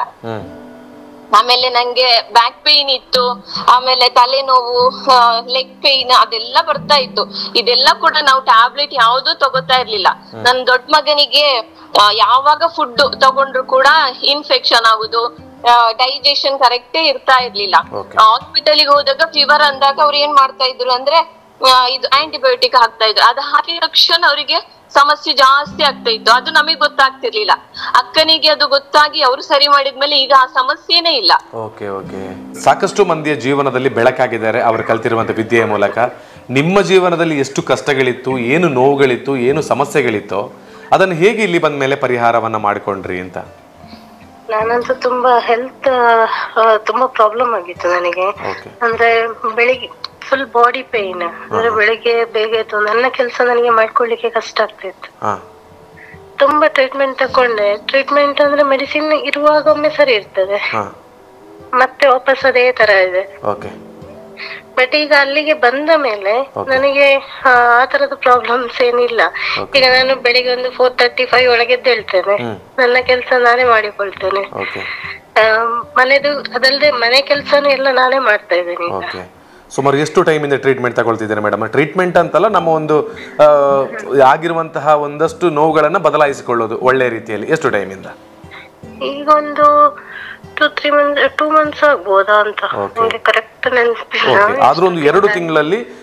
ಆಮೇಲೆ ನಂಗೆ ಬ್ಯಾಕ್ ಪೇನ್ ಇತ್ತು, ಆಮೇಲೆ ತಲೆನೋವು, ಲೆಗ್ ಪೇನ್ ಅದೆಲ್ಲ ಬರ್ತಾ ಇತ್ತು. ಇದೆಲ್ಲ ಕೂಡ ನಾವು ಟ್ಯಾಬ್ಲೆಟ್ ಯಾವ್ದು ತಗೋತಾ ಇರ್ಲಿಲ್ಲ. ನನ್ ದೊಡ್ಡ ಮಗನಿಗೆ ಯಾವಾಗ ಫುಡ್ ತಗೊಂಡ್ರು ಕೂಡ ಇನ್ಫೆಕ್ಷನ್ ಆಗುದು, ಡೈಜೆಷನ್ ಕರೆಕ್ಟೇ ಇರ್ತಾ ಇರ್ಲಿಲ್ಲ. ಹಾಸ್ಪಿಟಲ್ಗೆ ಹೋದಾಗ ಫೀವರ್ ಅಂದಾಗ ಅವ್ರು ಏನ್ ಮಾಡ್ತಾ ಇದ್ರು ಅಂದ್ರೆ ಇದು ಆಂಟಿಬಯೋಟಿಕ್ ಹಾಕ್ತಾ ಇದ್ರು. ಅದು ಹಾಕಿದ ತಕ್ಷಣ ಅವರಿಗೆ ಸಮಸ್ಯೆ ಜಾಸ್ತಿ ಆಗ್ತಾ ಇತ್ತು. ಅದು ನಮಗೆ ಗೊತ್ತಾಗ್ತಿರ್ಲಿಲ್ಲ. ಅಕ್ಕನಿಗೆ ಅದು ಗೊತ್ತಾಗಿ ಅವರು ಸರಿ ಮಾಡಿದ್ಮೇಲೆ ಈಗ ಆ ಸಮಸ್ಯೆನೇ ಇಲ್ಲ. ಓಕೆ ಓಕೆ ಸಾಕಷ್ಟು ಮಂದಿಯ ಜೀವನದಲ್ಲಿ ಬೆಳಕಾಗಿದ್ದಾರೆ ಅವರು ಕಲ್ತಿರುವಂತ ವಿದ್ಯೆಯ ಮೂಲಕ. ನಿಮ್ಮ ಜೀವನದಲ್ಲಿ ಎಷ್ಟು ಕಷ್ಟಗಳಿತ್ತು, ಏನು ನೋವುಗಳಿತ್ತು, ಏನು ಸಮಸ್ಯೆಗಳಿತ್ತು, ಅದನ್ನು ಹೇಗೆ ಇಲ್ಲಿ ಬಂದ ಮೇಲೆ ಪರಿಹಾರವನ್ನ ಮಾಡಿಕೊಂಡ್ರಿ ಅಂತ? ನಾನಂತೂ ತುಂಬಾ ಹೆಲ್ತ್ ತುಂಬಾ ಪ್ರಾಬ್ಲಮ್ ಆಗಿತ್ತು ನನಗೆ. ಅಂದ್ರೆ ಬೆಳಿಗ್ಗೆ ಫುಲ್ ಬಾಡಿ ಪೇನ್, ಅಂದ್ರೆ ಬೆಳಿಗ್ಗೆ ಬೇಗ ಇತ್ತು. ನನ್ನ ಕೆಲಸ ನನಗೆ ಮಾಡ್ಕೊಳ್ಳಿಕ್ಕೆ ಕಷ್ಟ ಆಗ್ತಿತ್ತು. ತುಂಬಾ ಟ್ರೀಟ್ಮೆಂಟ್ ತಕೊಂಡೆ. ಟ್ರೀಟ್ಮೆಂಟ್ ಅಂದ್ರೆ ಮೆಡಿಸಿನ್ ಇರುವಾಗ ಒಮ್ಮೆ ಸರಿ ಇರ್ತದೆ, ಮತ್ತೆ ವಾಪಸ್ ಅದೇ ತರ ಇದೆ. ಬಟ್ ಈಗ ಅಲ್ಲಿಗೆ ಬಂದ ಮೇಲೆ ನನಗೆ ಆ ತರದ ಪ್ರಾಬ್ಲಮ್ಸ್ ಏನಿಲ್ಲ. ಈಗ ನಾನು ಬೆಳಿಗ್ಗೆ ಒಂದು ಫೋರ್ ತರ್ಟಿ ಫೈವ್ ಒಳಗೆ ಎದ್ದೇಳ್ತೇನೆ, ನನ್ನ ಕೆಲಸ ನಾನೇ ಮಾಡಿಕೊಳ್ತೇನೆ. ಮನೆದು ಅದಲ್ಲದೆ ಮನೆ ಕೆಲಸನೂ ಎಲ್ಲ ನಾನೇ ಮಾಡ್ತಾ ಇದ್ದೇನೆ. ಸುಮಾರು ಎಷ್ಟು ಟೈಮ್ ಇಂದ ಟ್ರೀಟ್ಮೆಂಟ್ ತಗೊಳ್ತಿದ್ದೇನೆ ಮೇಡಮ್? ಟ್ರೀಟ್ಮೆಂಟ್ ಅಂತಲ್ಲ, ನಮ್ಮ ಒಂದು ಆಗಿರುವಂತಹ ಒಂದಷ್ಟು ನೋವುಗಳನ್ನ ಬದಲಾಯಿಸಿಕೊಳ್ಳೋದು ಒಳ್ಳೆ ರೀತಿಯಲ್ಲಿ ಎಷ್ಟು ಟೈಮ್ ಇಂದ? ಈಗ ಒಂದು two three months two months ಆಗ್ಬೋದಾ ಅಂತ ಕರೆಕ್ಟ್ ನೆನಪಿಲ್ಲ. ಆದ್ರೂ ಒಂದು ಎರಡು ತಿಂಗಳಲ್ಲಿ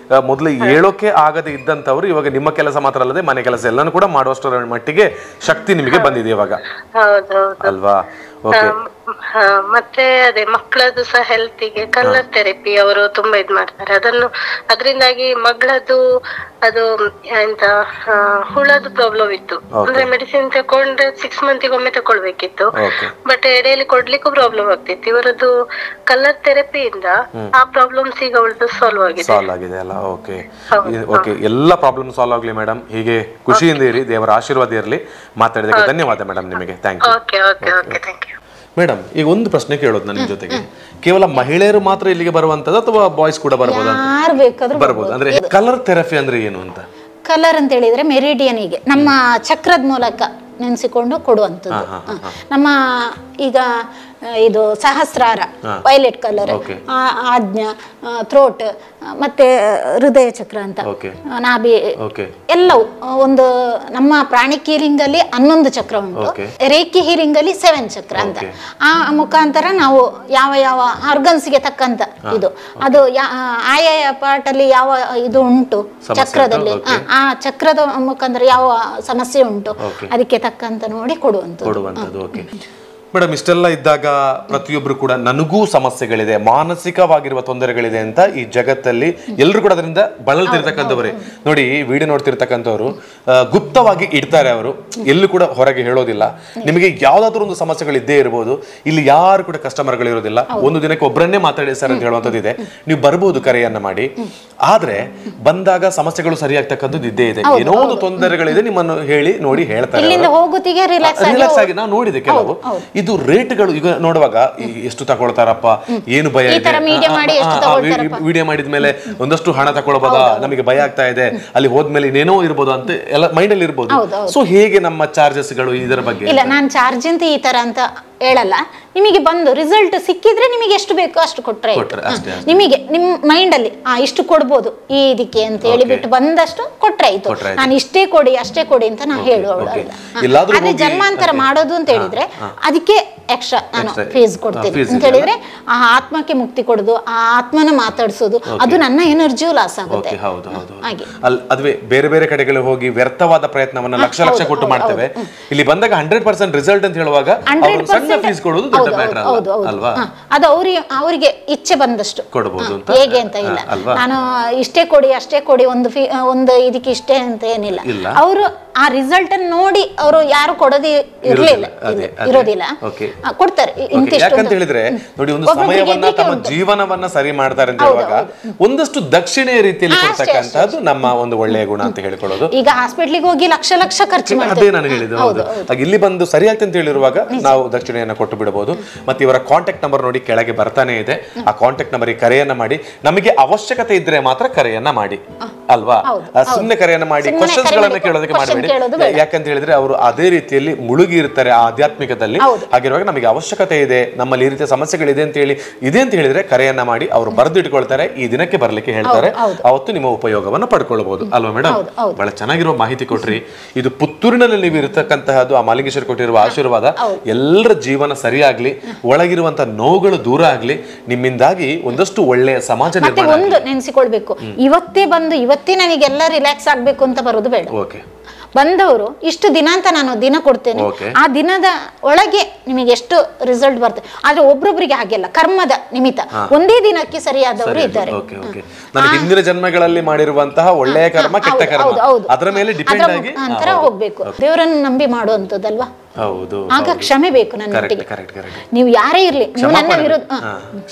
ಮೊದಲು ಹೇಳೋಕೆ ಆಗದೆ ಇದ್ದಂಥವ್ರು ಇವಾಗ ನಿಮ್ಮ ಕೆಲಸ ಮಾತ್ರ ಅಲ್ಲದೆ ಮನೆ ಕೆಲಸ ಎಲ್ಲಾನು ಕೂಡ ಮಾಡುವಷ್ಟರ ಮಟ್ಟಿಗೆ ಶಕ್ತಿ ನಿಮಗೆ ಬಂದಿದೆ ಇವಾಗ, ಅಲ್ವಾ? ಓಕೆ. ಮತ್ತೆ ಅದೇ ಮಕ್ಕಳದ್ದು ಸಹ ಹೆಲ್ತಿಗೆ ಕಲರ್ ಥೆರಪಿ ಅವರು ತುಂಬಾ ಇದ್ ಮಾಡ್ತಾರೆ. ಅದನ್ನು ಅದರಿಂದಾಗಿ ಮಗಳದ್ದು ಅದು ಎಂತ ಹುಳದ ಪ್ರಾಬ್ಲಮ್ ಇತ್ತು. ಅಂದ್ರೆ ಮೆಡಿಸಿನ್ ತಕೊಂಡ್ರೆ ಸಿಕ್ಸ್ ಮಂತಿಗೆ ಒಮ್ಮೆ ತಕೊಳ್ಬೇಕಿತ್ತು, ಬಟ್ ಎಡೆಯಲ್ಲಿ ಕೊಡ್ಲಿಕ್ಕೂ ಪ್ರಾಬ್ಲಮ್ ಆಗ್ತಿತ್ತು. ಇವರದ್ದು ಕಲರ್ ಥೆರಪಿಯಿಂದ ಆ ಪ್ರಾಬ್ಲಮ್ಸ್ ಈಗ ಅವಳದು ಸಾಲ್ವ್ ಆಗಿದೆ. ಸಾಲ್ವ್ ಆಗಿದೆ ಅಲ್ಲ? Okay okay. ಎಲ್ಲ ಪ್ರಾಬ್ಲಮ್ ಸಾಲ್ವ್ ಆಗಲಿ ಮೇಡಮ್. ಹೀಗೆ ಖುಷಿಯಿಂದ ಇರಿ, ದೇವರ ಆಶೀರ್ವಾದ ಇರಲಿ. ಮಾತಾಡಿದಕ್ಕೆ ಧನ್ಯವಾದ ಮೇಡಮ್, ನಿಮಗೆ thank you. Okay okay okay thank you madam. ಈಗ ಒಂದು ಪ್ರಶ್ನೆ ಕೇಳೋದು ನನ್ನ ಜೊತೆಗೆ, ಕೇವಲ ಮಹಿಳೆಯರು ಮಾತ್ರ ಇಲ್ಲಿಗೆ ಬರುವಂತದ್ದು ಅಥವಾ ಬಾಯ್ಸ್ ಕೂಡ ಬರ್ಬೋದು? ಯಾರು ಬೇಕಾದ್ರೂ ಬರ್ಬೋದು. ಅಂದ್ರೆ ಕಲರ್ ಥೆರಪಿ ಅಂದ್ರೆ ಏನು ಅಂತ? ಕಲರ್ ಅಂತ ಹೇಳಿದ್ರೆ ಮೆರಿಡಿಯನಿಗೆ ನಮ್ಮ ಚಕ್ರದ ಮೂಲಕ ನೆನೆಸಿಕೊಂಡು ಕೊಡುವಂಥದ್ದು. ನಮ್ಮ ಈಗ ಇದು ಸಹಸ್ರಾರ ವೈಲೆಟ್ ಕಲರ್, ಆಜ್ಞಾ, ಥ್ರೋಟ್, ಮತ್ತೆ ಹೃದಯ ಚಕ್ರ ಅಂತ, ನಾಭಿ, ಎಲ್ಲವೂ ಒಂದು ನಮ್ಮ ಪ್ರಾಣಿಕ್ ಹೀಲಿಂಗ್ ಅಲ್ಲಿ ಹನ್ನೊಂದು ಚಕ್ರ ಉಂಟು, ರೇಖಿ ಹೀಲಿಂಗ್ ಅಲ್ಲಿ ಸೆವೆನ್ ಚಕ್ರ ಅಂತ. ಆ ಮುಖಾಂತರ ನಾವು ಯಾವ ಯಾವ ಆರ್ಗನ್ಸ್ಗೆ ತಕ್ಕಂತ ಇದು ಅದು ಆಯಾಯ ಪಾರ್ಟ್ ಅಲ್ಲಿ ಯಾವ ಇದು ಉಂಟು ಚಕ್ರದಲ್ಲಿ, ಆ ಚಕ್ರದ ಮುಖಾಂತರ ಯಾವ ಸಮಸ್ಯೆ ಉಂಟು ಅದಕ್ಕೆ ತಕ್ಕಂತ ನೋಡಿ ಕೊಡುವಂಥದ್ದು. ಮೇಡಮ್, ಇಷ್ಟೆಲ್ಲ ಇದ್ದಾಗ ಪ್ರತಿಯೊಬ್ರು ಕೂಡ ನನಗೂ ಸಮಸ್ಯೆಗಳಿದೆ, ಮಾನಸಿಕವಾಗಿರುವ ತೊಂದರೆಗಳಿದೆ ಅಂತ ಈ ಜಗತ್ತಲ್ಲಿ ಎಲ್ಲರೂ ಕೂಡ ಅದರಿಂದ ಬಳಲ್ತಿರ್ತಕ್ಕಂಥವ್ರೆ. ನೋಡಿ, ವಿಡಿಯೋ ನೋಡ್ತಿರ್ತಕ್ಕಂಥವ್ರು ಗುಪ್ತವಾಗಿ ಇಡ್ತಾರೆ, ಅವರು ಎಲ್ಲೂ ಕೂಡ ಹೊರಗೆ ಹೇಳೋದಿಲ್ಲ. ನಿಮಗೆ ಯಾವ್ದಾದ್ರು ಒಂದು ಸಮಸ್ಯೆಗಳಿದ್ದೇ ಇರ್ಬೋದು, ಇಲ್ಲಿ ಯಾರು ಕೂಡ ಕಸ್ಟಮರ್ಗಳು ಇರೋದಿಲ್ಲ. ಒಂದು ದಿನಕ್ಕೆ ಒಬ್ಬರನ್ನೇ ಮಾತಾಡಿ ಸರ್ ಅಂತ ಹೇಳುವಂಥದ್ದಿದೆ. ನೀವು ಬರ್ಬೋದು ಕರೆಯನ್ನ ಮಾಡಿ, ಆದ್ರೆ ಬಂದಾಗ ಸಮಸ್ಯೆಗಳು ಸರಿಯಾಗ್ತಕ್ಕಂಥದ್ದು ಇದ್ದೇ ಇದೆ. ಏನೋ ಒಂದು ತೊಂದರೆಗಳಿದೆ, ನಿಮ್ಮನ್ನು ಹೇಳಿ ನೋಡಿ ಹೇಳ್ತಾರೆ. ರಿಲ್ಯಾಕ್ಸ್ ಆಗಿ ನಾವು ನೋಡಿದೆ ಕೆಲವು ಇದು ರೇಟ್ಗಳು ಈಗ ನೋಡುವಾಗ ಎಷ್ಟು ತಗೊಳ್ತಾರಪ್ಪ, ಏನು ಭಯ ಇದೆ, ವಿಡಿಯೋ ಮಾಡಿದ್ಮೇಲೆ ಒಂದಷ್ಟು ಹಣ ತಗೊಳ್ಬೋದಾ, ನಮಗೆ ಭಯ ಆಗ್ತಾ ಇದೆ, ಅಲ್ಲಿ ಹೋದ್ಮೇಲೆ ಇನ್ನೇನೋ ಇರ್ಬೋದು ಅಂತ ಎಲ್ಲ ಮೈಂಡ್ ಅಲ್ಲಿ ಇರ್ಬೋದು. ಸೊ ಹೇಗೆ ನಮ್ಮ ಚಾರ್ಜಸ್ ಗಳು ಇದರ ಬಗ್ಗೆ? ಇಲ್ಲ, ನಾನು ಚಾರ್ಜ್ ಅಂತ ಈ ತರ ಅಂತ ಹೇಳಲ್ಲ. ನಿಮಗೆ ಬಂದು ರಿಸಲ್ಟ್ ಸಿಕ್ಕಿದ್ರೆ ನಿಮಗೆ ಎಷ್ಟು ಬೇಕೋ ಅಷ್ಟು ಕೊಟ್ರೆ ನಿಮಗೆ ನಿಮ್ಮ ಮೈಂಡ್ ಅಲ್ಲಿ ಆ ಇಷ್ಟು ಕೊಡ್ಬೋದು ಈ ಇದಕ್ಕೆ ಅಂತ ಹೇಳಿ ಬಿಟ್ಟು ಬಂದಷ್ಟು ಕೊಟ್ರೆ ಆಯ್ತು. ನಾನು ಇಷ್ಟೇ ಕೊಡಿ ಅಷ್ಟೇ ಕೊಡಿ ಅಂತ ನಾನು ಹೇಳುವವಳು ಅಲ್ಲ. ಅದೇ ಜನ್ಮಾಂತರ ಮಾಡೋದು ಅಂತ ಹೇಳಿದ್ರೆ ಅದಕ್ಕೆ ಎಕ್ಸ್ಟ್ರಾ ನಾನು ಫೀಸ್ ಕೊಡ್ತೀನಿ ಅಂತ ಹೇಳಿದ್ರೆ ಆ ಆತ್ಮಕ್ಕೆ ಮುಕ್ತಿ ಕೊಡೋದು, ಆ ಆತ್ಮನ ಮಾತಾಡಿಸೋದು, ಅದು ನನ್ನ ಎನರ್ಜಿಯು ಲಾಸ್ ಆಗುತ್ತೆ. ಹಾಗೆ ಅದುವೇ ಬೇರೆ ಬೇರೆ ಕಡೆಗಳು ಹೋಗಿ ವ್ಯರ್ಥವಾದ ಪ್ರಯತ್ನವನ್ನ ಲಕ್ಷ ಲಕ್ಷ ಕೊಟ್ಟು ಮಾಡ್ತೇವೆ. ಇಲ್ಲಿ ಬಂದಾಗ ಹಂಡ್ರೆಡ್ ಪರ್ಸೆಂಟ್ ರಿಸಲ್ಟ್ ಅಂತ ಹೇಳುವಾಗ ಫೀಸ್ ಕೊಡೋದು ದೊಡ್ಡ ಮ್ಯಾಟರ್ ಅಲ್ವಾ? ಅದು ಅವ್ರಿಗೆ ಅವರಿಗೆ ಇಚ್ಛೆ ಬಂದಷ್ಟು ಕೊಡಬಹುದು, ಹೇಗೆ ಅಂತ ಇಲ್ಲ. ನಾನು ಇಷ್ಟೇ ಕೊಡಿ ಅಷ್ಟೇ ಕೊಡಿ ಒಂದು ಫೀ ಒಂದು ಇದಕ್ಕೆ ಇಷ್ಟೇ ಅಂತ ಏನಿಲ್ಲ. ಅವರು ಆ ರಿಸಲ್ಟ್ ಅನ್ನು ನೋಡಿ ಅವರು ಯಾರು ಕೊಡೋದೇ ಇರ್ಲಿಲ್ಲ ಇರೋದಿಲ್ಲ, ಕೊಡ್ತಾರೆ. ಯಾಕಂತ ಹೇಳಿದ್ರೆ ನೋಡಿ, ಒಂದು ಸಮಯವನ್ನ ತಮ್ಮ ಜೀವನವನ್ನ ಸರಿ ಮಾಡ್ತಾರೆ ಅಂತ ಹೇಳುವಾಗ ಒಂದಷ್ಟು ದಕ್ಷಿಣೆಯ ರೀತಿಯಲ್ಲಿ ಕೊಡ್ತಕ್ಕಂಥದ್ದು ನಮ್ಮ ಒಂದು ಒಳ್ಳೆಯ ಗುಣ ಅಂತ ಹೇಳ್ಕೊಳ್ಳೋದು. ಈಗ ಹಾಸ್ಪಿಟ್ಲಿಗೆ ಹೋಗಿ ಲಕ್ಷ ಲಕ್ಷ ಖರ್ಚು ಮಾಡ್ತಾರೆ, ಅದೇ ನಾನು ಹೇಳಿದ್ದು. ಹೌದು, ಇಲ್ಲಿ ಬಂದು ಸರಿ ಆಗ್ತದೆ ಅಂತ ಹೇಳಿರುವಾಗ ನಾವು ದಕ್ಷಿಣೆಯನ್ನ ಕೊಟ್ಟು ಬಿಡಬಹುದು. ಮತ್ತೆ ಇವರ ಕಾಂಟ್ಯಾಕ್ಟ್ ನಂಬರ್ ನೋಡಿ ಕೆಳಗೆ ಬರ್ತಾನೆ ಇದೆ. ಆ ಕಾಂಟ್ಯಾಕ್ಟ್ ನಂಬರ್ ಕರೆಯನ್ನ ಮಾಡಿ, ನಮಗೆ ಅವಶ್ಯಕತೆ ಇದ್ರೆ ಮಾತ್ರ ಕರೆಯನ್ನ ಮಾಡಿ, ಅಲ್ವಾ? ಸುಮ್ಮನೆ ಕರೆಯನ್ನ ಮಾಡಿ ಕ್ವಶನ್ಸ್ ಗಳನ್ನ ಕೇಳೋದಕ್ಕೆ ಮಾಡಬೇಡಿ. ಯಾಕಂತ ಹೇಳಿದ್ರೆ ಅವರು ಅದೇ ರೀತಿಯಲ್ಲಿ ಮುಳುಗಿ ಇರ್ತಾರೆ ಆಧ್ಯಾತ್ಮಿಕದಲ್ಲಿ. ಹಾಗಿರುವಾಗ ನಮಗೆ ಅವಶ್ಯಕತೆ ಇದೆ, ನಮ್ಮಲ್ಲಿ ಈ ರೀತಿಯ ಸಮಸ್ಯೆಗಳಿದೆ ಅಂತ ಹೇಳಿ ಇದೆ ಅಂತ ಹೇಳಿದ್ರೆ ಕರೆಯನ್ನ ಮಾಡಿ ಅವರು ಬರೆದಿಟ್ಕೊಳ್ತಾರೆ, ಈ ದಿನಕ್ಕೆ ಬರ್ಲಿಕ್ಕೆ ಹೇಳ್ತಾರೆ. ಅವತ್ತು ನಿಮ್ಮ ಉಪಯೋಗವನ್ನ ಪಡ್ಕೊಳ್ಬಹುದು, ಅಲ್ವಾ ಮೇಡಮ್? ಬಹಳ ಚೆನ್ನಾಗಿರುವ ಮಾಹಿತಿ ಕೊಟ್ರಿ. ಇದು ಪುತ್ತೂರಿನಲ್ಲಿ ನೀವು ಇರತಕ್ಕಂತಹದ್ದು, ಆ ಮಾಲಿಂಗೇಶ್ವರ ಕೊಟ್ಟಿರುವ ಆಶೀರ್ವಾದ ಎಲ್ಲರ ಜೀವನ ಸರಿಯಾಗ್ಲಿ, ಒಳಗಿರುವಂತಹ ನೋವುಗಳು ದೂರ ಆಗ್ಲಿ, ನಿಮ್ಮಿಂದಾಗಿ ಒಂದಷ್ಟು ಒಳ್ಳೆಯ ಸಮಾಜ ನಿರ್ಮಾಣ. ಒಂದು ನೆನೆಸಿಕೊಳ್ಬೇಕು, ಇವತ್ತೇ ಬಂದು ಇವತ್ತೇ ನನಗೆಲ್ಲ ರಿಲ್ಯಾಕ್ಸ್ ಆಗ್ಬೇಕು ಅಂತ ಬರೋದು ಬೇಡ. ಓಕೆ, ಬಂದವರು ಇಷ್ಟು ದಿನ ಅಂತ ನಾನು ದಿನ ಕೊಡ್ತೇನೆ, ಆ ದಿನದ ಒಳಗೆ ನಿಮಗೆ ಎಷ್ಟು ರಿಸಲ್ಟ್ ಬರ್ತದೆ. ಆದ್ರೆ ಒಬ್ರೊಬ್ರಿಗೆ ಹಾಗೆಲ್ಲ ಕರ್ಮದ ನಿಮಿತ್ತ ಒಂದೇ ದಿನಕ್ಕೆ ಸರಿಯಾದವರು ಇದ್ದಾರೆ. ಹಿಂದಿನ ಜನ್ಮಗಳಲ್ಲಿ ಮಾಡಿರುವಂತಹ ಒಳ್ಳೆಯ ಕರ್ಮ ಕೆಟ್ಟ ಕರ್ಮ ಅದರ ಮೇಲೆ ಡಿಪೆಂಡ್ ಆಗಿ ಅಂತರ ಹೋಗ್ಬೇಕು. ದೇವರನ್ನು ನಂಬಿ ಮಾಡುವಂತದ್ದಲ್ವಾ? ಆಗ ಕ್ಷಮೆ ಬೇಕು ನನ್ನೊಟ್ಟಿಗೆ. ನೀವು ಯಾರೇ ಇರ್ಲಿ, ನೀವು ನನ್ನ ವಿರುದ್ಧ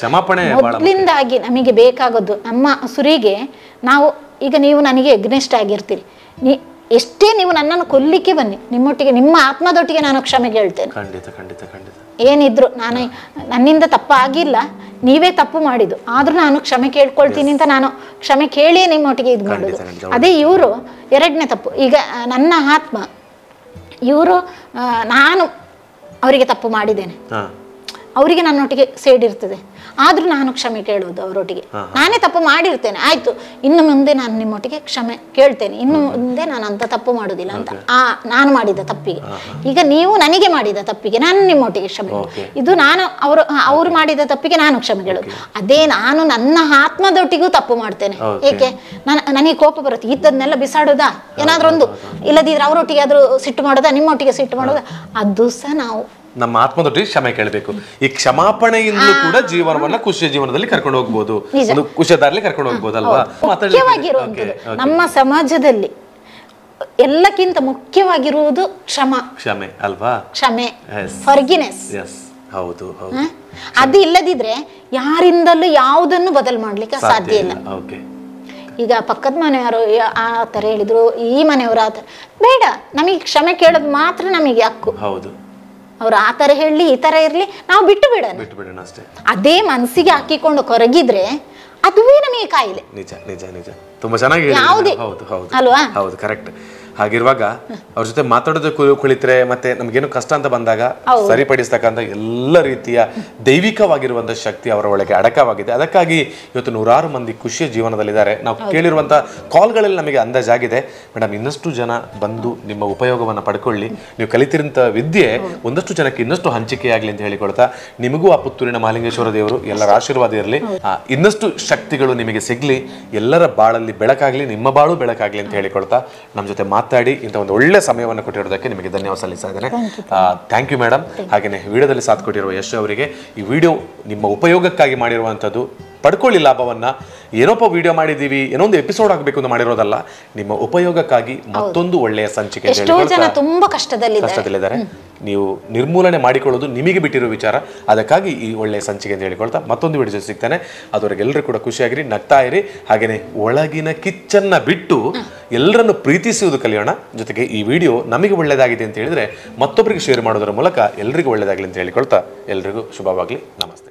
ಮೊದಲಿಂದಾಗಿ ನಮಗೆ ಬೇಕಾಗೋದು ನಮ್ಮ ಸುರಿಗೆ ನಾವು. ಈಗ ನೀವು ನನಗೆ ಎಗ್ನೆಸ್ಟ್ ಆಗಿರ್ತೀರಿ, ನೀ ಎಷ್ಟೇ ನೀವು ನನ್ನನ್ನು ಕೊಲ್ಲಿಕ್ಕೆ ಬನ್ನಿ, ನಿಮ್ಮೊಟ್ಟಿಗೆ ನಿಮ್ಮ ಆತ್ಮದೊಟ್ಟಿಗೆ ನಾನು ಕ್ಷಮೆ ಕೇಳ್ತೇನೆ. ಖಂಡಿತ ಖಂಡಿತ ಖಂಡಿತ. ಏನಿದ್ರು ನಾನು ನನ್ನಿಂದ ತಪ್ಪಾಗಿಲ್ಲ, ನೀವೇ ತಪ್ಪು ಮಾಡಿದ್ದು, ಆದ್ರೂ ನಾನು ಕ್ಷಮೆ ಕೇಳ್ಕೊಳ್ತೀನಿ ಅಂತ ನಾನು ಕ್ಷಮೆ ಕೇಳಿಯೇ ನಿಮ್ಮೊಟ್ಟಿಗೆ ಇದು ಮಾಡೋದು. ಅದೇ ಇವರು ಎರಡನೇ ತಪ್ಪು. ಈಗ ನನ್ನ ಆತ್ಮ ಇವರು ನಾನು ಅವರಿಗೆ ತಪ್ಪು ಮಾಡಿದ್ದೇನೆ, ಅವರಿಗೆ ನನ್ನೊಟ್ಟಿಗೆ ಸೇಡಿರ್ತದೆ, ಆದ್ರೂ ನಾನು ಕ್ಷಮೆ ಕೇಳುವುದು ಅವರೊಟ್ಟಿಗೆ. ನಾನೇ ತಪ್ಪು ಮಾಡಿರ್ತೇನೆ, ಆಯ್ತು ಇನ್ನು ಮುಂದೆ ನಾನು ನಿಮ್ಮೊಟ್ಟಿಗೆ ಕ್ಷಮೆ ಕೇಳ್ತೇನೆ, ಇನ್ನು ಮುಂದೆ ನಾನು ಅಂತ ತಪ್ಪು ಮಾಡುದಿಲ್ಲ ಅಂತ. ಆ ನಾನು ಮಾಡಿದ ತಪ್ಪಿಗೆ, ಈಗ ನೀವು ನನಗೆ ಮಾಡಿದ ತಪ್ಪಿಗೆ ನಾನು ನಿಮ್ಮೊಟ್ಟಿಗೆ ಕ್ಷಮೆ, ಇದು ನಾನು ಅವರು ಅವರು ಮಾಡಿದ ತಪ್ಪಿಗೆ ನಾನು ಕ್ಷಮೆ ಕೇಳೋದು. ಅದೇ ನಾನು ನನ್ನ ಆತ್ಮದೊಟ್ಟಿಗೂ ತಪ್ಪು ಮಾಡ್ತೇನೆ. ಏಕೆ ನನ್ನ ನನಗೆ ಕೋಪ ಬರುತ್ತೆ, ಇದ್ದದನ್ನೆಲ್ಲ ಬಿಸಾಡೋದಾ, ಏನಾದ್ರೂ ಒಂದು ಇಲ್ಲದಿದ್ರೆ ಅವರೊಟ್ಟಿಗೆ ಆದ್ರೂ ಸಿಟ್ಟು ಮಾಡೋದಾ, ನಿಮ್ಮೊಟ್ಟಿಗೆ ಸಿಟ್ಟು ಮಾಡೋದಾ, ಅದು ಸಹ ನಾವು ನಮ್ಮ ಆತ್ಮದೊಟ್ಟಿಗೆ ಕ್ಷಮೆ ಕೇಳಬೇಕು. ಈ ಕ್ಷಮಾಪಣೆಯಿಂದಲೂ ಕೂಡ ಜೀವನವನ್ನ ಖುಷಿಯ ಜೀವನದಲ್ಲಿ ಕರ್ಕೊಂಡು ಹೋಗ್ಬೋದು, ಒಂದು ಖುಷಿಯ ದಾರಿಲಿ ಕರ್ಕೊಂಡು ಹೋಗ್ಬೋದಲ್ವಾ. ಮುಖ್ಯವಾಗಿರುವಂಥದ್ದು ನಮ್ಮ ಸಮಾಜದಲ್ಲಿ ಎಲ್ಲಕ್ಕಿಂತ ಮುಖ್ಯವಾಗಿರುವುದು ಕ್ಷಮ, ಕ್ಷಮೆ ಅಲ್ವಾ, ಕ್ಷಮೆ, ಫರ್ಗಿನೆಸ್. ಹೌದು, ಅದು ಇಲ್ಲದಿದ್ರೆ ಯಾರಿಂದಲೂ ಯಾವುದನ್ನು ಬದಲು ಮಾಡ್ಲಿಕ್ಕೆ ಸಾಧ್ಯ ಇಲ್ಲ. ಈಗ ಪಕ್ಕದ ಮನೆಯವರು ಆ ತರ ಹೇಳಿದ್ರು, ಈ ಮನೆಯವರು ಆ ತರ, ಬೇಡ, ನಮಗೆ ಕ್ಷಮೆ ಕೇಳೋದು ಮಾತ್ರ ನಮಗೆ ಹಕ್ಕು. ಹೌದು, ಅವ್ರು ಆ ತರ ಹೇಳಿ ಈ ತರ ಇರ್ಲಿ, ನಾವು ಬಿಟ್ಟು ಬಿಡೋಣ. ಅಷ್ಟೇ. ಅದೇ ಮನಸ್ಸಿಗೆ ಹಾಕಿಕೊಂಡು ಕೊರಗಿದ್ರೆ ಅದುವೇ ನಮಗೆ ಕಾಯಿಲೆ. ನಿಜ ನಿಜ ನಿಜ ತುಂಬಾ ಚೆನ್ನಾಗಿ ಯಾವುದೇ ಹೌದು ಹೌದು ಅಲ್ವಾ, ಹೌದು ಕರೆಕ್ಟ್. ಹಾಗಿರುವಾಗ ಅವ್ರ ಜೊತೆ ಮಾತಾಡೋದು ಕುಳಿತರೆ ಮತ್ತೆ ನಮ್ಗೇನು ಕಷ್ಟ ಅಂತ ಬಂದಾಗ ಸರಿಪಡಿಸ್ತಕ್ಕಂಥ ಎಲ್ಲ ರೀತಿಯ ದೈವಿಕವಾಗಿರುವಂತಹ ಶಕ್ತಿ ಅವರ ಒಳಗೆ ಅಡಕವಾಗಿದೆ. ಅದಕ್ಕಾಗಿ ಇವತ್ತು ನೂರಾರು ಮಂದಿ ಖುಷಿಯ ಜೀವನದಲ್ಲಿದ್ದಾರೆ. ನಾವು ಕೇಳಿರುವಂಥ ಕಾಲ್ಗಳಲ್ಲಿ ನಮಗೆ ಅಂದಾಜಾಗಿದೆ. ಮೇಡಮ್, ಇನ್ನಷ್ಟು ಜನ ಬಂದು ನಿಮ್ಮ ಉಪಯೋಗವನ್ನು ಪಡ್ಕೊಳ್ಳಿ, ನೀವು ಕಲಿತಿರಂಥ ವಿದ್ಯೆ ಒಂದಷ್ಟು ಜನಕ್ಕೆ ಇನ್ನಷ್ಟು ಹಂಚಿಕೆಯಾಗಲಿ ಅಂತ ಹೇಳಿಕೊಳ್ತಾ, ನಿಮಗೂ ಆ ಪುತ್ತೂರಿನ ಮಹಾಲಿಂಗೇಶ್ವರ ದೇವರು ಎಲ್ಲರ ಆಶೀರ್ವಾದ ಇರಲಿ, ಇನ್ನಷ್ಟು ಶಕ್ತಿಗಳು ನಿಮಗೆ ಸಿಗ್ಲಿ, ಎಲ್ಲರ ಬಾಳಲ್ಲಿ ಬೆಳಕಾಗ್ಲಿ, ನಿಮ್ಮ ಬಾಳು ಬೆಳಕಾಗ್ಲಿ ಅಂತ ಹೇಳಿಕೊಳ್ತಾ ನಮ್ಮ ಜೊತೆ ಮಾತಾಡಿ ಇಂಥ ಒಂದು ಒಳ್ಳೆ ಸಮಯವನ್ನು ಕೊಟ್ಟಿರೋದಕ್ಕೆ ನಿಮಗೆ ಧನ್ಯವಾದ ಸಲ್ಲಿಸ್ತಾ ಇದ್ದೇನೆ. Thank you madam. ಹಾಗೆಯೇ ವಿಡಿಯೋದಲ್ಲಿ ಸಾಥ್ ಕೊಟ್ಟಿರುವ ಯಶ್ ಅವರಿಗೆ ಈ ವಿಡಿಯೋ ನಿಮ್ಮ ಉಪಯೋಗಕ್ಕಾಗಿ ಮಾಡಿರುವಂಥದ್ದು. ಪಡ್ಕೊಳ್ಳಿ ಲಾಭವನ್ನ. ಏನೋಪ್ಪ ವಿಡಿಯೋ ಮಾಡಿದೀವಿ, ಏನೋ ಒಂದು ಎಪಿಸೋಡ್ ಆಗಬೇಕು ಅಂತ ಮಾಡಿರೋದಲ್ಲ, ನಿಮ್ಮ ಉಪಯೋಗಕ್ಕಾಗಿ ಮತ್ತೊಂದು ಒಳ್ಳೆಯ ಸಂಚಿಕೆ. ಎಷ್ಟೋ ಜನ ತುಂಬಾ ಕಷ್ಟದಲ್ಲಿದ್ದಾರೆ, ನೀವು ನಿರ್ಮೂಲನೆ ಮಾಡಿಕೊಳ್ಳೋದು ನಿಮಗೆ ಬಿಟ್ಟಿರೋ ವಿಚಾರ. ಅದಕ್ಕಾಗಿ ಈ ಒಳ್ಳೆಯ ಸಂಚಿಕೆ ಅಂತ ಹೇಳಿಕೊಳ್ತಾ ಮತ್ತೊಂದು ವಿಡಿಯೋ ಸಿಗ್ತಾನೆ. ಅದವರೆಗೆ ಎಲ್ಲರೂ ಕೂಡ ಖುಷಿಯಾಗಿರಿ, ನಗ್ತಾ ಇರಿ. ಹಾಗೇನೆ ಒಳಗಿನ ಕಿಚ್ಚನ್ನ ಬಿಟ್ಟು ಎಲ್ಲರನ್ನು ಪ್ರೀತಿಸುವುದು ಕಲಿಯೋಣ. ಜೊತೆಗೆ ಈ ವಿಡಿಯೋ ನಮಗೆ ಒಳ್ಳೆಯದಾಗಿದೆ ಅಂತ ಹೇಳಿದ್ರೆ ಮತ್ತೊಬ್ಬರಿಗೆ ಶೇರ್ ಮಾಡೋದರ ಮೂಲಕ ಎಲ್ಲರಿಗೂ ಒಳ್ಳೆಯದಾಗಲಿ ಅಂತ ಹೇಳಿಕೊಳ್ತಾ ಎಲ್ರಿಗೂ ಶುಭವಾಗಲಿ. ನಮಸ್ತೆ.